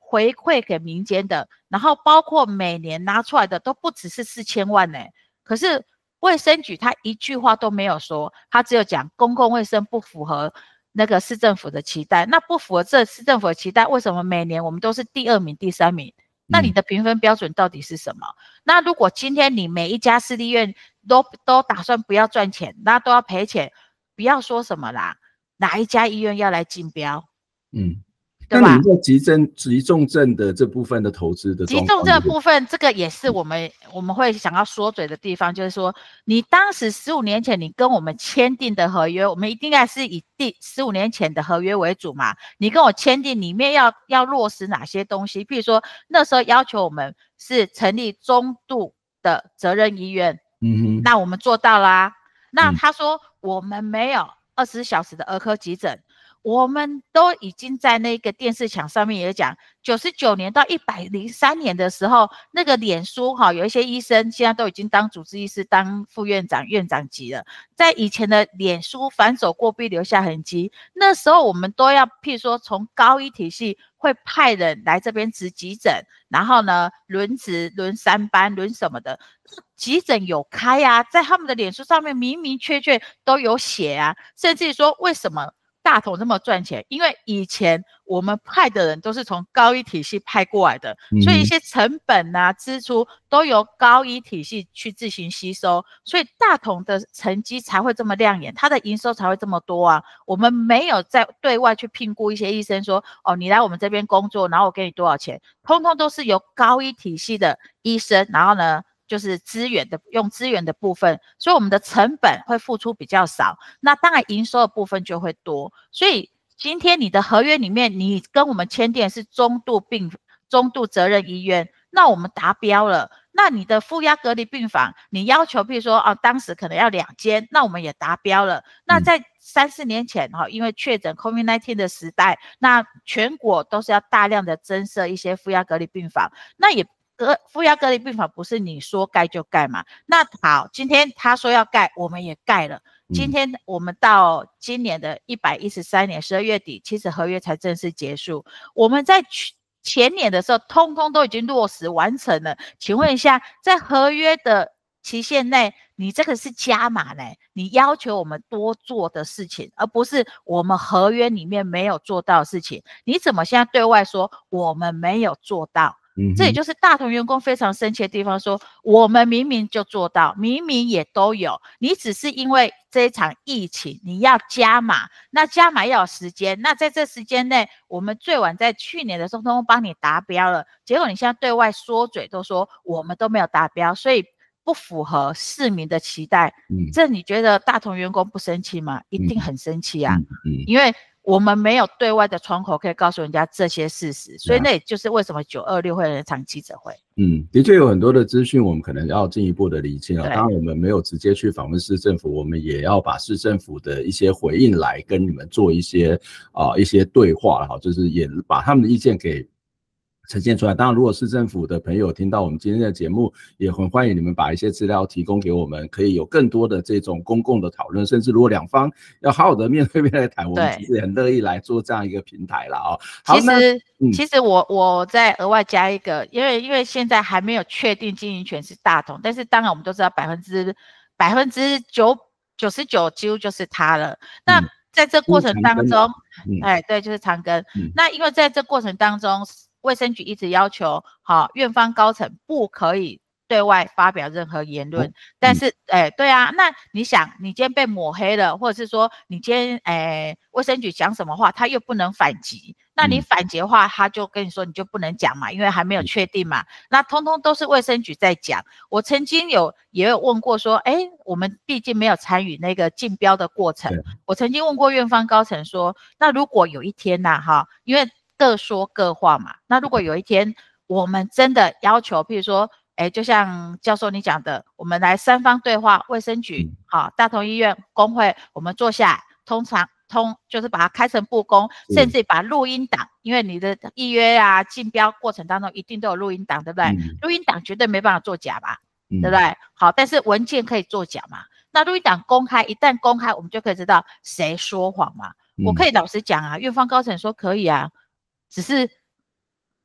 回馈给民间的，然后包括每年拿出来的都不只是四千万呢。可是卫生局他一句话都没有说，他只有讲公共卫生不符合那个市政府的期待。那不符合这市政府的期待，为什么每年我们都是第二名、第三名？那你的评分标准到底是什么？嗯、那如果今天你每一家私立医院都都打算不要赚钱，那都要赔钱，不要说什么啦，哪一家医院要来竞标？ 嗯。 对吧？ 那你在急症、急重症的这部分的投资的急重症的部分，这个也是我们我们会想要说嘴的地方，就是说，你当时十五年前你跟我们签订的合约，我们一定还是以第十五年前的合约为主嘛。你跟我签订里面要要落实哪些东西？譬如说那时候要求我们是成立中度的责任医院，嗯哼，那我们做到啦、啊。那他说我们没有二十四小时的儿科急诊。我们都已经在那个电视墙上面也讲，九十九年到一百零三年的时候，那个脸书哈，有一些医生现在都已经当主治医师、当副院长、院长级了。在以前的脸书反手过必留下痕迹，那时候我们都要，譬如说从高医体系会派人来这边值急诊，然后呢轮值、轮三班、轮什么的，急诊有开啊，在他们的脸书上面明明确确都有写啊，甚至说为什么大同这么赚钱？因为以前我们派的人都是从高医体系派过来的，嗯、所以一些成本啊、支出都由高医体系去自行吸收，所以大同的成绩才会这么亮眼，它的营收才会这么多啊。我们没有在对外去聘雇一些医生说，哦，你来我们这边工作，然后我给你多少钱，通通都是由高医体系的医生，然后呢就是资源的用资源的部分，所以我们的成本会付出比较少，那当然营收的部分就会多。所以今天你的合约里面，你跟我们签订是中度病中度责任医院，那我们达标了。那你的负压隔离病房，你要求譬如说啊，当时可能要两间，那我们也达标了。那在三四年前哈，因为确诊 COVID 十九 的时代，那全国都是要大量的增设一些负压隔离病房，那也。隔负压隔离病房不是你说盖就盖嘛？那好，今天他说要盖，我们也盖了。今天我们到今年的一百一十三年十二月底，其实合约才正式结束。我们在前年的时候，通通都已经落实完成了。请问一下，在合约的期限内，你这个是加码呢？你要求我们多做的事情，而不是我们合约里面没有做到的事情。你怎么现在对外说我们没有做到？这也就是大同员工非常生气的地方，说我们明明就做到，明明也都有，你只是因为这一场疫情你要加码，那加码要有时间，那在这时间内，我们最晚在去年的时候通通帮你达标了，结果你现在对外说嘴都说我们都没有达标，所以不符合市民的期待。嗯、这你觉得大同员工不生气吗？一定很生气啊，嗯嗯、因为我们没有对外的窗口可以告诉人家这些事实，所以那也就是为什么九二六会有一场记者会。 嗯，的确有很多的资讯，我们可能要进一步的厘清啊。当然，我们没有直接去访问市政府，我们也要把市政府的一些回应来跟你们做一些啊、呃、一些对话哈，就是也把他们的意见给呈现出来。当然，如果市政府的朋友听到我们今天的节目，也很欢迎你们把一些资料提供给我们，可以有更多的这种公共的讨论，甚至如果两方要好好的面对面来谈，我们其实也很乐意来做这样一个平台啦哦。 其实，嗯、其实我我再额外加一个，因为因为现在还没有确定经营权是大同，但是当然我们都知道百分之百分之九九十九几乎就是他了。那、嗯、在这过程当中，嗯、哎，对，就是长庚。嗯、那因为在这过程当中，卫生局一直要求，好、哦，院方高层不可以对外发表任何言论。哦、但是，哎、嗯，对啊，那你想，你今天被抹黑了，或者是说你今天，哎，卫生局讲什么话，他又不能反击，那你反击的话，他就跟你说你就不能讲嘛，因为还没有确定嘛。那通通都是卫生局在讲。我曾经有也有问过说，哎，我们毕竟没有参与那个竞标的过程，我曾经问过院方高层说，那如果有一天呐、啊，哈，因为各说各话嘛。那如果有一天我们真的要求，譬如说，哎，就像教授你讲的，我们来三方对话，卫生局、好，大同医院、工会，我们坐下来，通常通就是把它开诚布公，甚至把录音档，因为你的预约啊、竞标过程当中一定都有录音档，对不对？嗯、录音档绝对没办法作假吧，嗯、对不对？好，但是文件可以作假嘛？那录音档公开，一旦公开，我们就可以知道谁说谎嘛。嗯、我可以老实讲啊，院方高层说可以啊。只是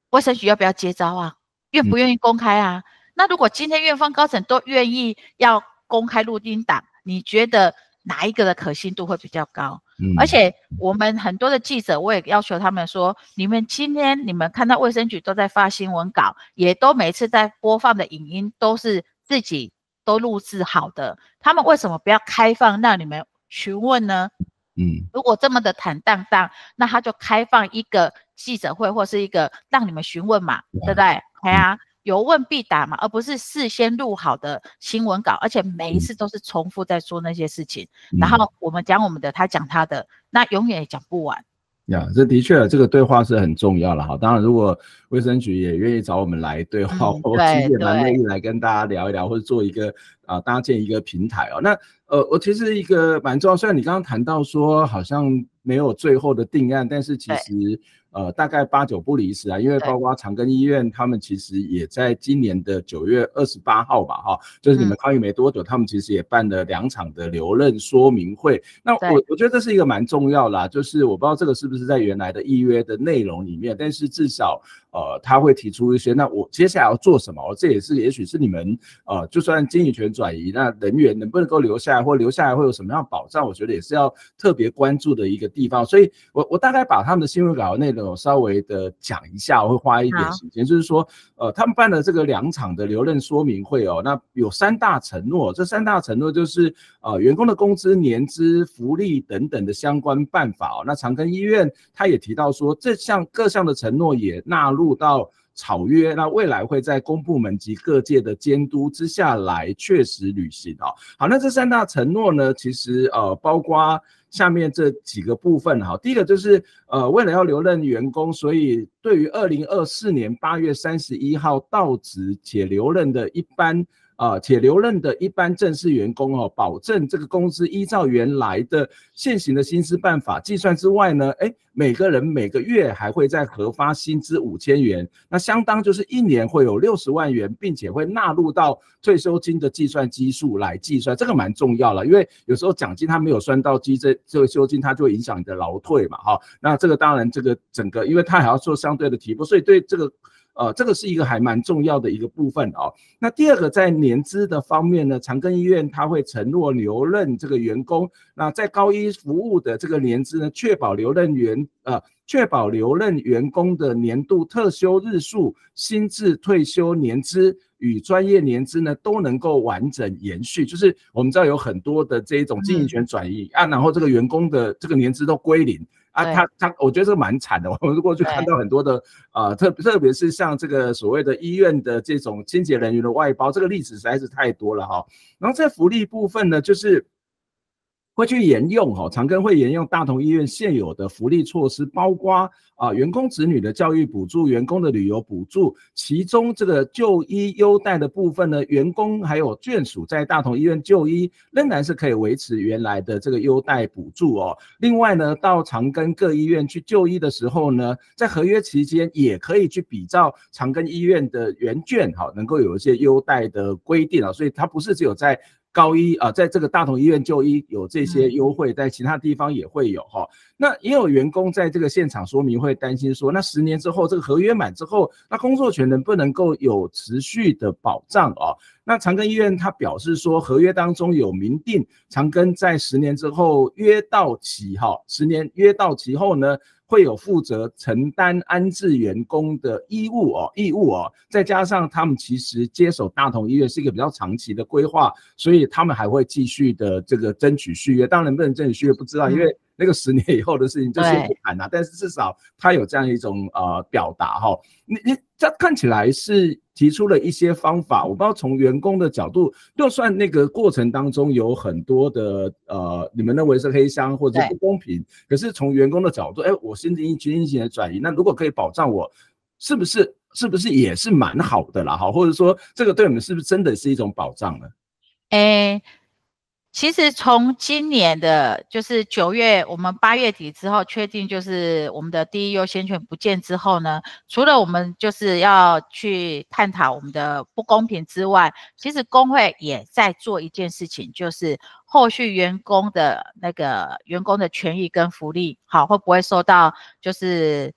卫生局要不要接招啊？愿不愿意公开啊？嗯、那如果今天院方高层都愿意要公开录音档，你觉得哪一个的可信度会比较高？嗯、而且我们很多的记者，我也要求他们说，你们今天你们看到卫生局都在发新闻稿，也都每次在播放的影音都是自己都录制好的，他们为什么不要开放让你们询问呢？嗯，如果这么的坦荡荡，那他就开放一个记者会或是一个让你们询问嘛，对不对？哎呀、啊，有问必答嘛，而不是事先录好的新闻稿，而且每一次都是重复在说那些事情，嗯、然后我们讲我们的，他讲他的，那永远也讲不完。 呀，这的确，这个对话是很重要了哈。当然，如果卫生局也愿意找我们来对话，嗯、我其实也蛮乐意来跟大家聊一聊，或者做一个啊、呃、搭建一个平台哦。那呃，我其实一个蛮重要，虽然你刚刚谈到说好像没有最后的定案，但是其实呃大概八九不离十啊，因为包括长庚医院他们其实也在今年的九月二十八号吧，哈，就是你们抗疫没多久，嗯、他们其实也办了两场的留任说明会。那我我觉得这是一个蛮重要啦，就是我不知道这个是不是在原来的议约的内容里面，但是至少呃他会提出一些，那我接下来要做什么？这也是也许是你们呃就算经营权转移，那人员能不能够留下来，或留下来会有什么样的保障？我觉得也是要特别关注的一个地方。所以我我大概把他们的新闻稿的内容稍微的讲一下，我会花一点时间，就是说呃他们办了这个两场的留任说明会哦，那有三大承诺，这三大承诺就是呃员工的工资、年资、福利等等的相关办法哦。那长庚医院他也提到说，这项各项的承诺也纳入到草约，那未来会在公部门及各界的监督之下来确实履行哦。好，那这三大承诺呢，其实呃包括下面这几个部分哈。第一个就是呃为了要留任员工，所以对于二零二四年八月三十一号到职且留任的一般呃且留任的一般正式员工哦，保证这个工资依照原来的现行的薪资办法计算之外呢，哎，每个人每个月还会再核发薪资五千元，那相当就是一年会有六十万元，并且会纳入到退休金的计算基数来计算，这个蛮重要了，因为有时候奖金它没有算到基这退休金，它就会影响你的劳退嘛，哈，那这个当然这个整个，因为它还要做相对的提拨，所以对这个。呃，这个是一个还蛮重要的一个部分哦。那第二个在年资的方面呢，长庚医院它会承诺留任这个员工，那在高医服务的这个年资呢，确保留任员呃确保留任员工的年度特休日数、新制退休年资与专业年资呢都能够完整延续。就是我们知道有很多的这一种经营权转移、嗯、啊，然后这个员工的这个年资都归零。啊，他他，我觉得这个蛮惨的。我们过去看到很多的，呃，特特别是像这个所谓的医院的这种清洁人员的外包，这个例子实在是太多了哈。然后在福利部分呢，就是会去沿用哈，长庚会沿用大同医院现有的福利措施，包括啊员工子女的教育补助、员工的旅游补助，其中这个就医优待的部分呢，员工还有眷属在大同医院就医，仍然是可以维持原来的这个优待补助哦。另外呢，到长庚各医院去就医的时候呢，在合约期间也可以去比照长庚医院的原券，好，能够有一些优待的规定啊，所以它不是只有在高医啊、呃，在这个大同医院就医有这些优惠，在其他地方也会有哈。那也有员工在这个现场说明会担心说，那十年之后这个合约满之后，那工作权能不能够有持续的保障啊？那长庚医院他表示说，合约当中有明定，长庚在十年之后约到期哈，十年约到期后呢，会有负责承担安置员工的义务哦，义务哦，再加上他们其实接手大同医院是一个比较长期的规划，所以他们还会继续的这个争取续约。当然能不能争取续约不知道，因为那个十年以后的事情就先不谈了。但是至少他有这样一种呃表达哈、哦，你你这看起来是提出了一些方法，我不知道从员工的角度，就算那个过程当中有很多的呃，你们认为是黑箱或者不公平，可是从员工的角度，哎，我新经经营的转移，那如果可以保障我，是不是是不是也是蛮好的啦？哈，或者说这个对我们是不是真的是一种保障呢？ 哎。其实从今年的就是九月，我们八月底之后确定就是我们的第一优先权不见之后呢，除了我们就是要去探讨我们的不公平之外，其实工会也在做一件事情，就是后续员工的那个员工的权益跟福利，好，会不会受到就是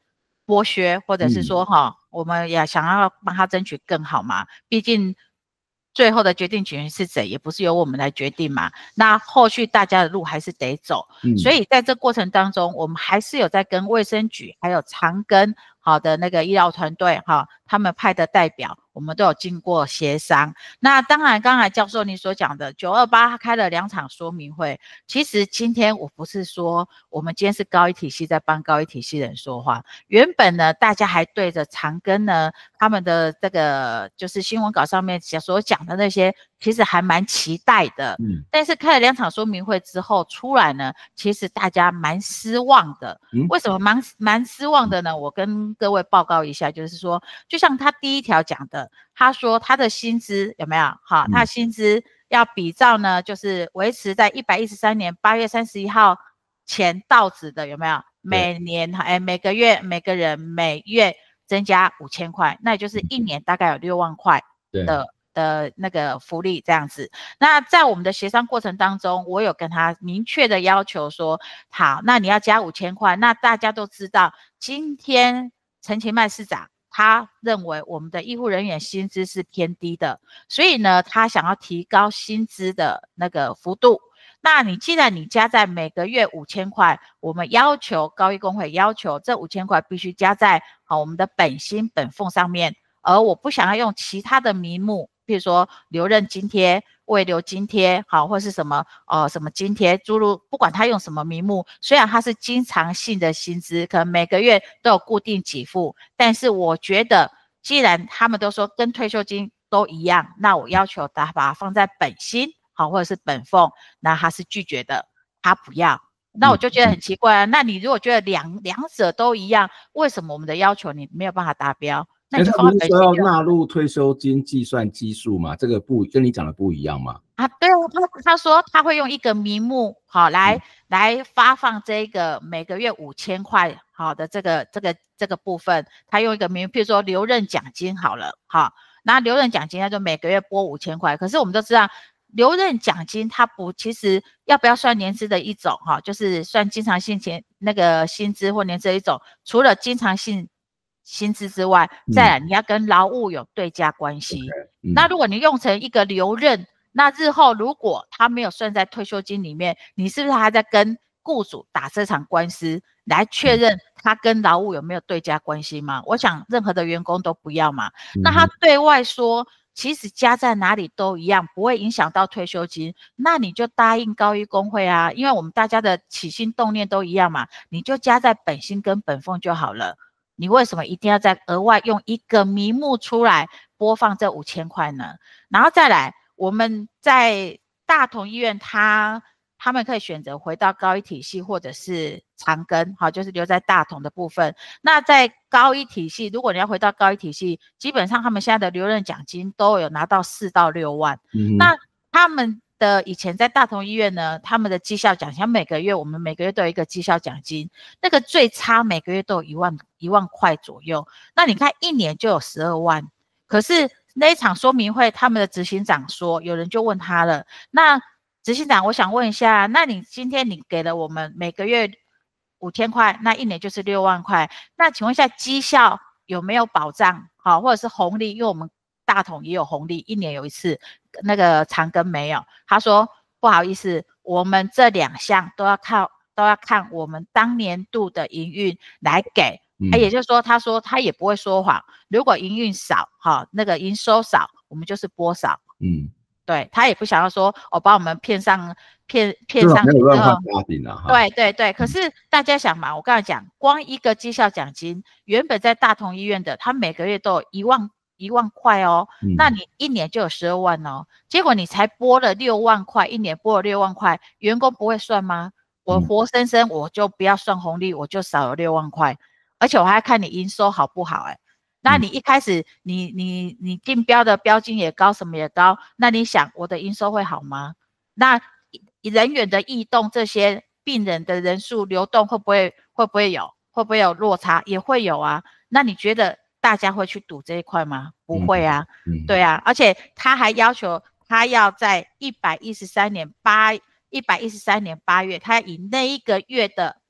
剥削，或者是说哈、嗯，我们也想要帮他争取更好嘛，毕竟最后的决定权是谁，也不是由我们来决定嘛。那后续大家的路还是得走，嗯、所以在这过程当中，我们还是有在跟卫生局还有长庚好的那个医疗团队哈，他们派的代表，我们都有经过协商。那当然，刚才教授你所讲的九二八开了两场说明会，其实今天我不是说我们今天是高医体系在帮高医体系人说话，原本呢，大家还对着长庚呢他们的这个就是新闻稿上面所讲的那些，其实还蛮期待的。嗯，但是开了两场说明会之后出来呢，其实大家蛮失望的。嗯、为什么蛮蛮失望的呢？我跟各位报告一下，就是说，就像他第一条讲的，他说他的薪资有没有？好，他的薪资要比照呢，就是维持在一百一十三年八月三十一号前到职的有没有？每年哎，每个月每个人每月增加五千块，那也就是一年大概有六万块的的那个福利这样子。那在我们的协商过程当中，我有跟他明确的要求说，好，那你要加五千块。那大家都知道，今天陈其迈市长他认为我们的医护人员薪资是偏低的，所以呢，他想要提高薪资的那个幅度。那你既然你加在每个月五千块，我们要求高医工会要求这五千块必须加在好我们的本薪本俸上面，而我不想要用其他的名目，比如说留任津贴、未留津贴，好或是什么呃什么津贴，诸如不管他用什么名目，虽然它是经常性的薪资，可能每个月都有固定给付，但是我觉得既然他们都说跟退休金都一样，那我要求他把它放在本薪。好，或者是本俸，那他是拒绝的，他不要，那我就觉得很奇怪啊。嗯、那你如果觉得两两者都一样，为什么我们的要求你没有办法达标？那你就放在本薪。 他不是说要纳入退休金计算基数嘛？这个不跟你讲的不一样吗？ 啊，对啊，他他说他会用一个名目好来、嗯、来发放这个每个月五千块好的这个这个这个部分，他用一个名目，譬如说留任奖金好了，好，那留任奖金他就每个月拨五千块，可是我们都知道。留任奖金它不，其实要不要算年资的一种哈，就是算经常性钱那个薪资或年资的一种。除了经常性薪资之外，再来你要跟劳务有对价关系。嗯、那如果你用成一个留任，那日后如果他没有算在退休金里面，你是不是还在跟雇主打这场官司来确认他跟劳务有没有对价关系吗？我想任何的员工都不要嘛。嗯、那他对外说。其实加在哪里都一样，不会影响到退休金。那你就答应高医工会啊，因为我们大家的起心动念都一样嘛，你就加在本薪跟本俸就好了。你为什么一定要再额外用一个名目出来播放这五千块呢？然后再来，我们在大同医院它。他们可以选择回到高医体系或者是长庚，好，就是留在大同的部分。那在高医体系，如果你要回到高医体系，基本上他们现在的留任奖金都有拿到四到六万。嗯、那他们的以前在大同医院呢，他们的绩效奖金，每个月我们每个月都有一个绩效奖金，那个最差每个月都有一万一万块左右。那你看一年就有十二万，可是那一场说明会，他们的执行长说，有人就问他了，那。执行长，我想问一下，那你今天你给了我们每个月五千块，那一年就是六万块，那请问一下绩效有没有保障？好，或者是红利？因为我们大同也有红利，一年有一次，那个长庚没有。他说不好意思，我们这两项都要靠都要看我们当年度的营运来给。嗯、也就是说，他说他也不会说谎，如果营运少，好，那个营收少，我们就是拨少。嗯。对他也不想要说，哦，把我们骗上骗骗上去之后，对对对。可是大家想嘛，我刚才讲，光一个绩效奖金，原本在大同医院的，他每个月都有一万一万块哦，嗯、那你一年就有十二万哦，结果你才拨了六万块，一年拨了六万块，员工不会算吗？我活生生我就不要算红利，我就少了六万块，而且我还看你营收好不好、欸，哎。那你一开始你你你竞标的标金也高，什么也高，那你想我的营收会好吗？那人员的异动，这些病人的人数流动会不会会不会有会不会有落差？也会有啊。那你觉得大家会去赌这一块吗？不会啊，嗯嗯、对啊。而且他还要求他要在一百一十三年八一百一十三年八月，他以那一个月的。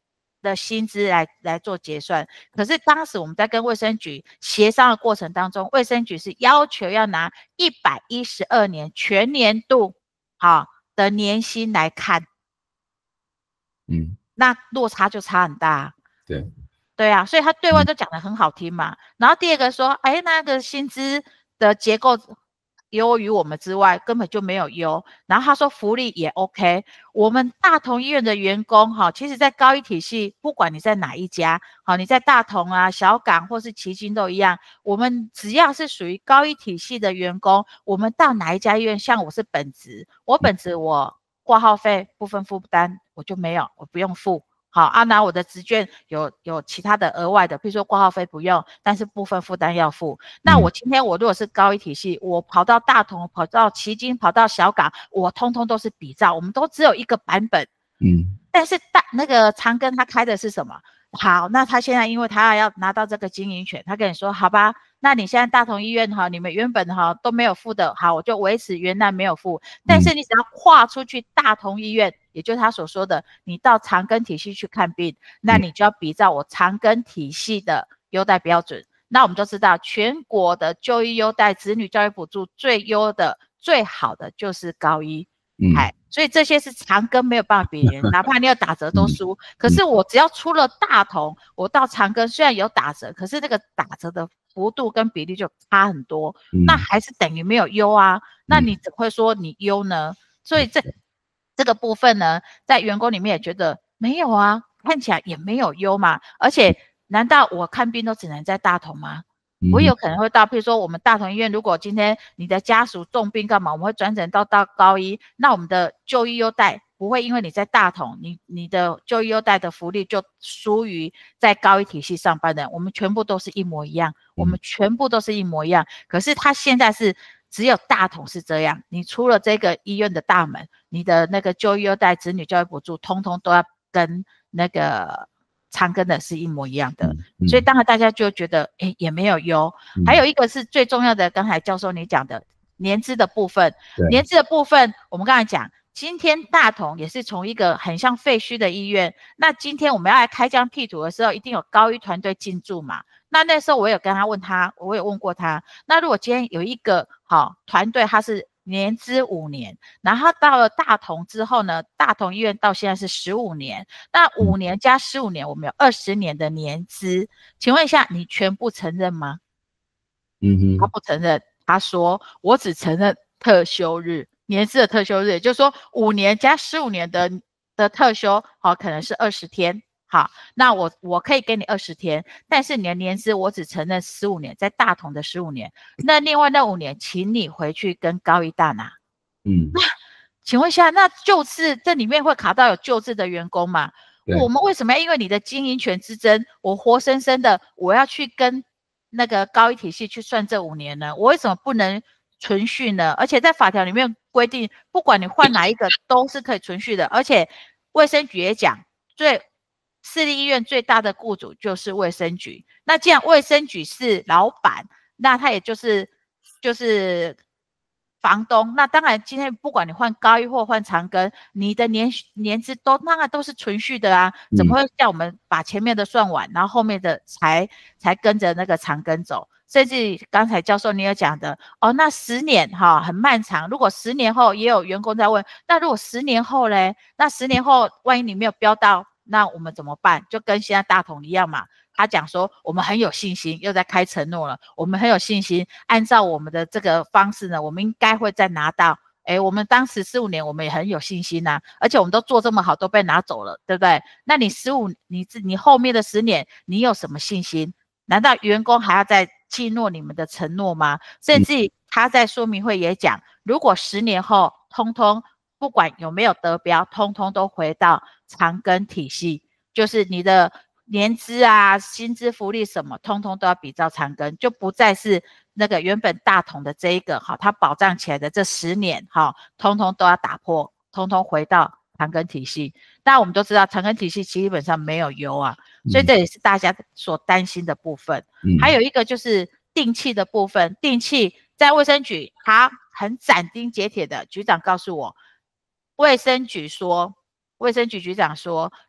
的薪资来来做结算。可是当时我们在跟卫生局协商的过程当中，卫生局是要求要拿一百一十二年全年度好的年薪来看， 嗯， 那落差就差很大。 对， 对啊，所以他对外都讲得很好听嘛。嗯、然后第二个说，哎，那个薪资的结构优于我们之外，根本就没有优。然后他说福利也 OK。我们大同医院的员工哈，其实在高医体系，不管你在哪一家，好，你在大同啊、小港或是旗津都一样，我们只要是属于高医体系的员工，我们到哪一家医院，像我是本职，我本职我挂号费部分负担，我就没有，我不用付。好啊，那我的职券有有其他的额外的，比如说挂号费不用，但是部分负担要付。那我今天我如果是高医体系，我跑到大同、跑到旗津、跑到小港，我通通都是比照，我们都只有一个版本。 嗯， 但是大那个长庚他开的是什么？好，那他现在因为他要拿到这个经营权，他跟你说好吧，那你现在大同医院哈，你们原本哈都没有付的，好，我就维持原来没有付。但是你只要跨出去大同医院，也就是他所说的，你到长庚体系去看病，那你就要比照我长庚体系的优待标准。那我们都知道，全国的就医优待、子女教育补助最优的、最好的就是高医。嗯，所以这些是长庚没有办法比人，哪怕你有打折都输。嗯、可是我只要出了大同，我到长庚虽然有打折，可是这个打折的幅度跟比例就差很多，嗯、那还是等于没有优啊。那你怎么会说你优呢？所以这这个部分呢，在员工里面也觉得没有啊，看起来也没有优嘛。而且难道我看病都只能在大同吗？我有可能会到，譬如说我们大同医院，如果今天你的家属重病干嘛，我们会转诊到到高医，那我们的就医优待不会因为你在大同，你你的就医优待的福利就输于在高医体系上班的人，我们全部都是一模一样，我们全部都是一模一样。可是他现在是只有大同是这样，你出了这个医院的大门，你的那个就医优待、子女教育补助，通通都要跟那个长庚的是一模一样的，嗯嗯、所以当然大家就觉得，哎，也没有优。嗯、还有一个是最重要的，刚才教授你讲的年资的部分，年资的部分，我们刚才讲，今天大同也是从一个很像废墟的医院，那今天我们要来开疆辟土的时候，一定有高医团队进驻嘛。那那时候我有跟他问他，我有问过他，那如果今天有一个好团队，他是年资五年，然后到了大同之后呢，大同医院到现在是十五年，那五年加十五年，我们有二十年的年资，请问一下，你全部承认吗？嗯哼，他不承认，他说我只承认特休日，年资的特休日，也就是说五年加十五年的的特休，好，可能是二十天。好，那我我可以给你二十天，但是你的年资我只承认十五年，在大同的十五年，那另外那五年，请你回去跟高医大拿。嗯，那请问一下，那就治这里面会卡到有就治的员工吗？我们为什么要因为你的经营权之争，我活生生的我要去跟那个高医体系去算这五年呢？我为什么不能存续呢？而且在法条里面规定，不管你换哪一个都是可以存续的，而且卫生局也讲，最私立医院最大的雇主就是卫生局。那既然卫生局是老板，那他也就是就是房东。那当然，今天不管你换高医或换长庚，你的年年资都那个都是存续的啊，怎么会叫我们把前面的算完，然后后面的才才跟着那个长庚走？甚至刚才教授你有讲的哦，那十年哈很漫长。如果十年后也有员工在问，那如果十年后嘞，那十年后万一你没有标到，那我们怎么办？就跟现在大同一样嘛。他讲说我们很有信心，又在开承诺了。我们很有信心，按照我们的这个方式呢，我们应该会再拿到。哎，我们当时十五年，我们也很有信心呐、啊，而且我们都做这么好，都被拿走了，对不对？那你十五，你你后面的十年，你有什么信心？难道员工还要再记诺你们的承诺吗？甚至他在说明会也讲，如果十年后，通通不管有没有得标，通通都回到长庚体系，就是你的年资啊、薪资福利什么，通通都要比照长庚，就不再是那个原本大同的这一个，好，它保障起来的这十年，好，通通都要打破，通通回到长庚体系。那我们都知道，长庚体系基本上没有优啊，所以这也是大家所担心的部分。嗯、还有一个就是定气的部分，定气在卫生局，他很斩钉截铁的，局长告诉我，卫生局说，卫生局局长说，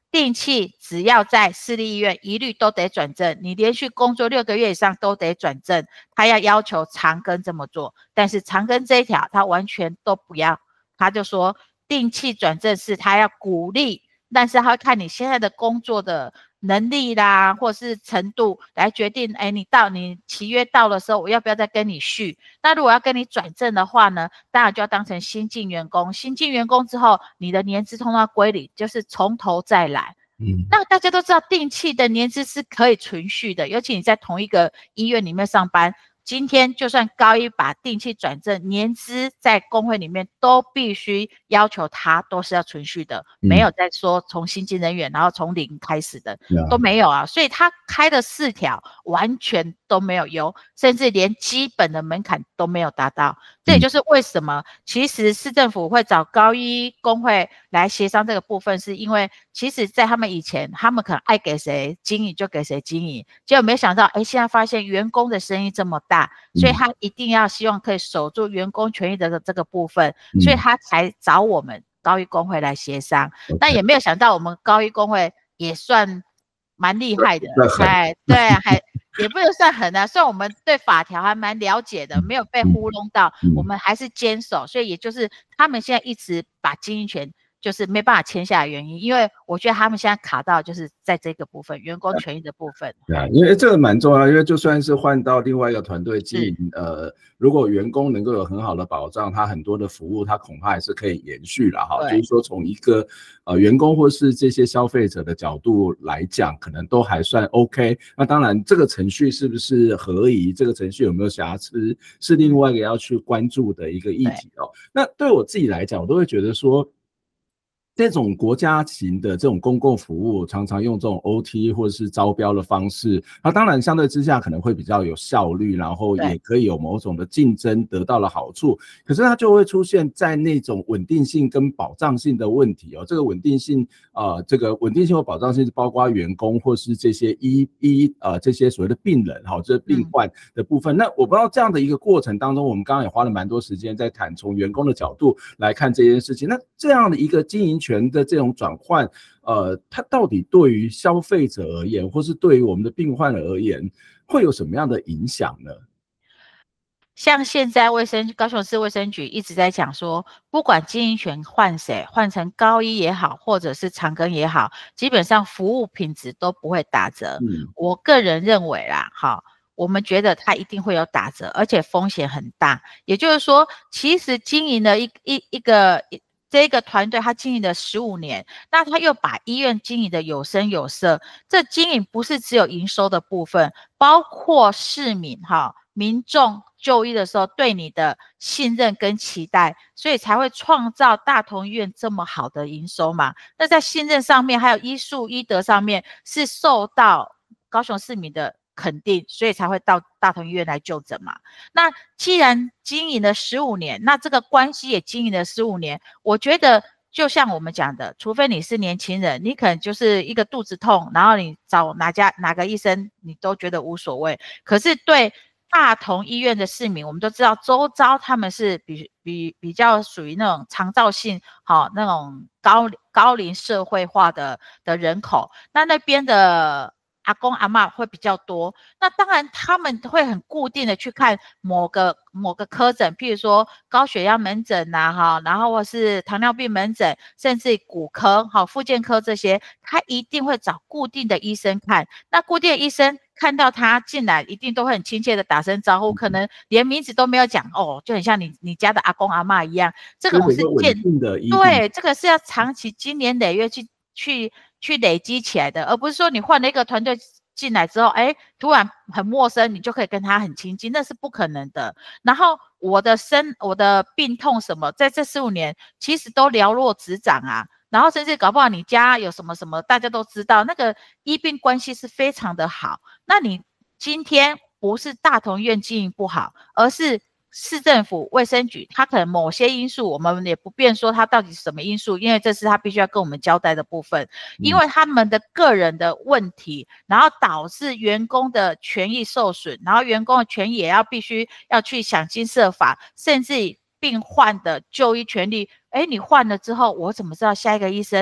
定期只要在私立医院一律都得转正，你连续工作六个月以上都得转正，他要要求长庚这么做，但是长庚这一条他完全都不要，他就说定期转正是他要鼓励，但是他会看你现在的工作的能力啦，或是程度来决定，哎，你到你契约到的时候，我要不要再跟你续？那如果要跟你转正的话呢，当然就要当成新进员工。新进员工之后，你的年资通通归零，就是从头再来。嗯，那大家都知道，定期的年资是可以存续的，尤其你在同一个医院里面上班。今天就算高一把定期转正，年资在工会里面都必须要求他都是要存续的，嗯、没有再说从新进人员然后从零开始的、yeah. 都没有啊。所以他开的四条完全都没有优，甚至连基本的门槛都没有达到。这也就是为什么其实市政府会找高一工会来协商这个部分，是因为其实在他们以前，他们可能爱给谁经营就给谁经营，结果没想到，哎，现在发现员工的生意这么大。所以他一定要希望可以守住员工权益的这个部分，嗯、所以他才找我们高一工会来协商。嗯、那也没有想到我们高一工会也算蛮厉害的，哎，对，还也不能算狠啊，算我们对法条还蛮了解的，没有被糊弄到，嗯、我们还是坚守。所以也就是他们现在一直把经营权。就是没办法签下的原因，因为我觉得他们现在卡到就是在这个部分，员工权益的部分。 对啊，因为这个蛮重要，因为就算是换到另外一个团队经营，呃，如果员工能够有很好的保障，他很多的服务，他恐怕还是可以延续了哈。就是说，从一个呃员工或是这些消费者的角度来讲，可能都还算 OK。那当然，这个程序是不是合宜，这个程序有没有瑕疵，是另外一个要去关注的一个议题哦。那对我自己来讲，我都会觉得说。这种国家型的这种公共服务，常常用这种 O T 或者是招标的方式，那当然相对之下可能会比较有效率，然后也可以有某种的竞争得到了好处。可是它就会出现在那种稳定性跟保障性的问题哦。这个稳定性，呃，这个稳定性和保障性是包括员工或是这些医医呃这些所谓的病人哈，这病患的部分。嗯、那我不知道这样的一个过程当中，我们刚刚也花了蛮多时间在谈从员工的角度来看这件事情。那这样的一个经营权的这种转换，呃，它到底对于消费者而言，或是对于我们的病患而言，会有什么样的影响呢？ 像现在卫生高雄市卫生局一直在讲说，不管经营权换谁，换成高一也好，或者是长庚也好，基本上服务品质都不会打折。嗯、我个人认为啦，好。我们觉得它一定会有打折，而且风险很大。也就是说，其实经营了一一一个这个团队，他经营了十五年，那他又把医院经营的有声有色。这经营不是只有营收的部分，包括市民哈民众就医的时候对你的信任跟期待，所以才会创造大同医院这么好的营收嘛。那在信任上面，还有医术医德上面，是受到高雄市民的肯定，所以才会到大同医院来就诊嘛。那既然经营了十五年，那这个关系也经营了十五年，我觉得就像我们讲的，除非你是年轻人，你可能就是一个肚子痛，然后你找哪家哪个医生，你都觉得无所谓。可是对大同医院的市民，我们都知道周遭他们是比比比较属于那种长照性好、哦、那种高高龄社会化的的人口，那那边的阿公阿嬷会比较多，那当然他们会很固定的去看某个某个科诊，譬如说高血压门诊呐、啊，哈，然后或是糖尿病门诊，甚至骨科、哈、复健科这些，他一定会找固定的医生看。那固定的医生看到他进来，一定都会很亲切的打声招呼，可能连名字都没有讲哦，就很像你你家的阿公阿嬷一样。这个我是见对，这个是要长期经年累月去去。去累积起来的，而不是说你换了一个团队进来之后，哎，突然很陌生，你就可以跟他很亲近，那是不可能的。然后我的生、我的病痛什么，在这十五年其实都了若指掌啊。然后甚至搞不好你家有什么什么，大家都知道，那个医病关系是非常的好。那你今天不是大同医院经营不好，而是市政府卫生局，他可能某些因素，我们也不便说他到底是什么因素，因为这是他必须要跟我们交代的部分。因为他们的个人的问题，然后导致员工的权益受损，然后员工的权益也要必须要去想尽设法，甚至病患的就医权利。哎，你换了之后，我怎么知道下一个医生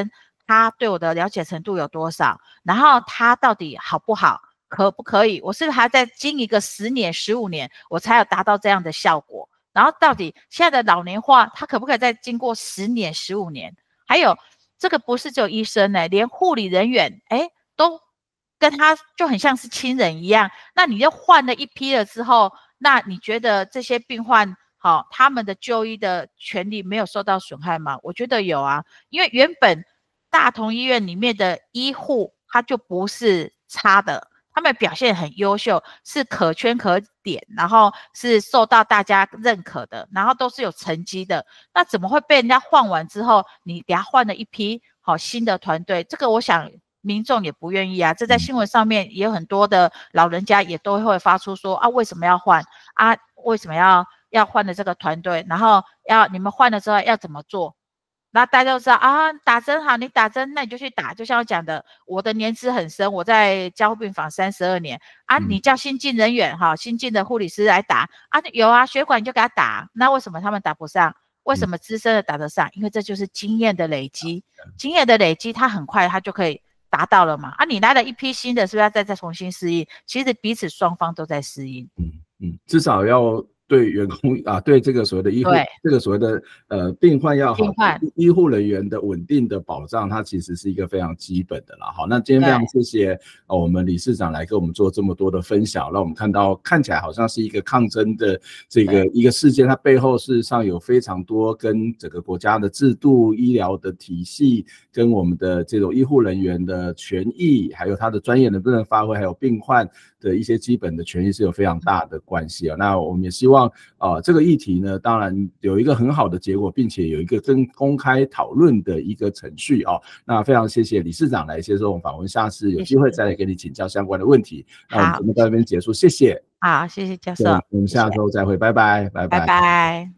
他对我的了解程度有多少，然后他到底好不好，可不可以，我是不是还在经一个十年、十五年，我才有达到这样的效果？然后到底现在的老年化，他可不可以再经过十年、十五年？还有这个不是只有医生呢、欸，连护理人员，哎，都跟他就很像是亲人一样。那你又换了一批了之后，那你觉得这些病患好、哦，他们的就医的权利没有受到损害吗？我觉得有啊，因为原本大同医院里面的医护，他就不是差的。他们表现很优秀，是可圈可点，然后是受到大家认可的，然后都是有成绩的。那怎么会被人家换完之后，你给他换了一批好、哦、新的团队？这个我想民众也不愿意啊。这在新闻上面也有很多的老人家也都会发出说啊，为什么要换啊？为什么要要换的这个团队？然后要你们换了之后要怎么做？那大家都知道啊，打针好，你打针，那你就去打。就像我讲的，我的年资很深，我在加护病房三十二年啊。你叫新进人员哈，新进的护理师来打啊，有啊，血管你就给他打。那为什么他们打不上？为什么资深的打得上？因为这就是经验的累积，经验的累积，他很快他就可以达到了嘛。啊，你来了一批新的，是不是要再再重新适应？其实彼此双方都在适应。 嗯嗯，至少要。对员工啊，对这个所谓的医护，这个所谓的呃病患要好，医护人员的稳定的保障，它其实是一个非常基本的啦。好，那今天非常谢谢、呃、我们理事长来跟我们做这么多的分享，让我们看到看起来好像是一个抗争的这个一个事件，它背后事实上有非常多跟整个国家的制度、医疗的体系，跟我们的这种医护人员的权益，还有他的专业能不能发挥，还有病患的一些基本的权益是有非常大的关系啊。那我们也希望。呃，这个议题呢，当然有一个很好的结果，并且有一个更公开讨论的一个程序哦。那非常谢谢理事长来接受我们访问，下次有机会再来给你请教相关的问题。那我们节目到这边结束，谢谢。 好，谢谢教授， 我们下周再会，拜拜，拜拜。 拜拜。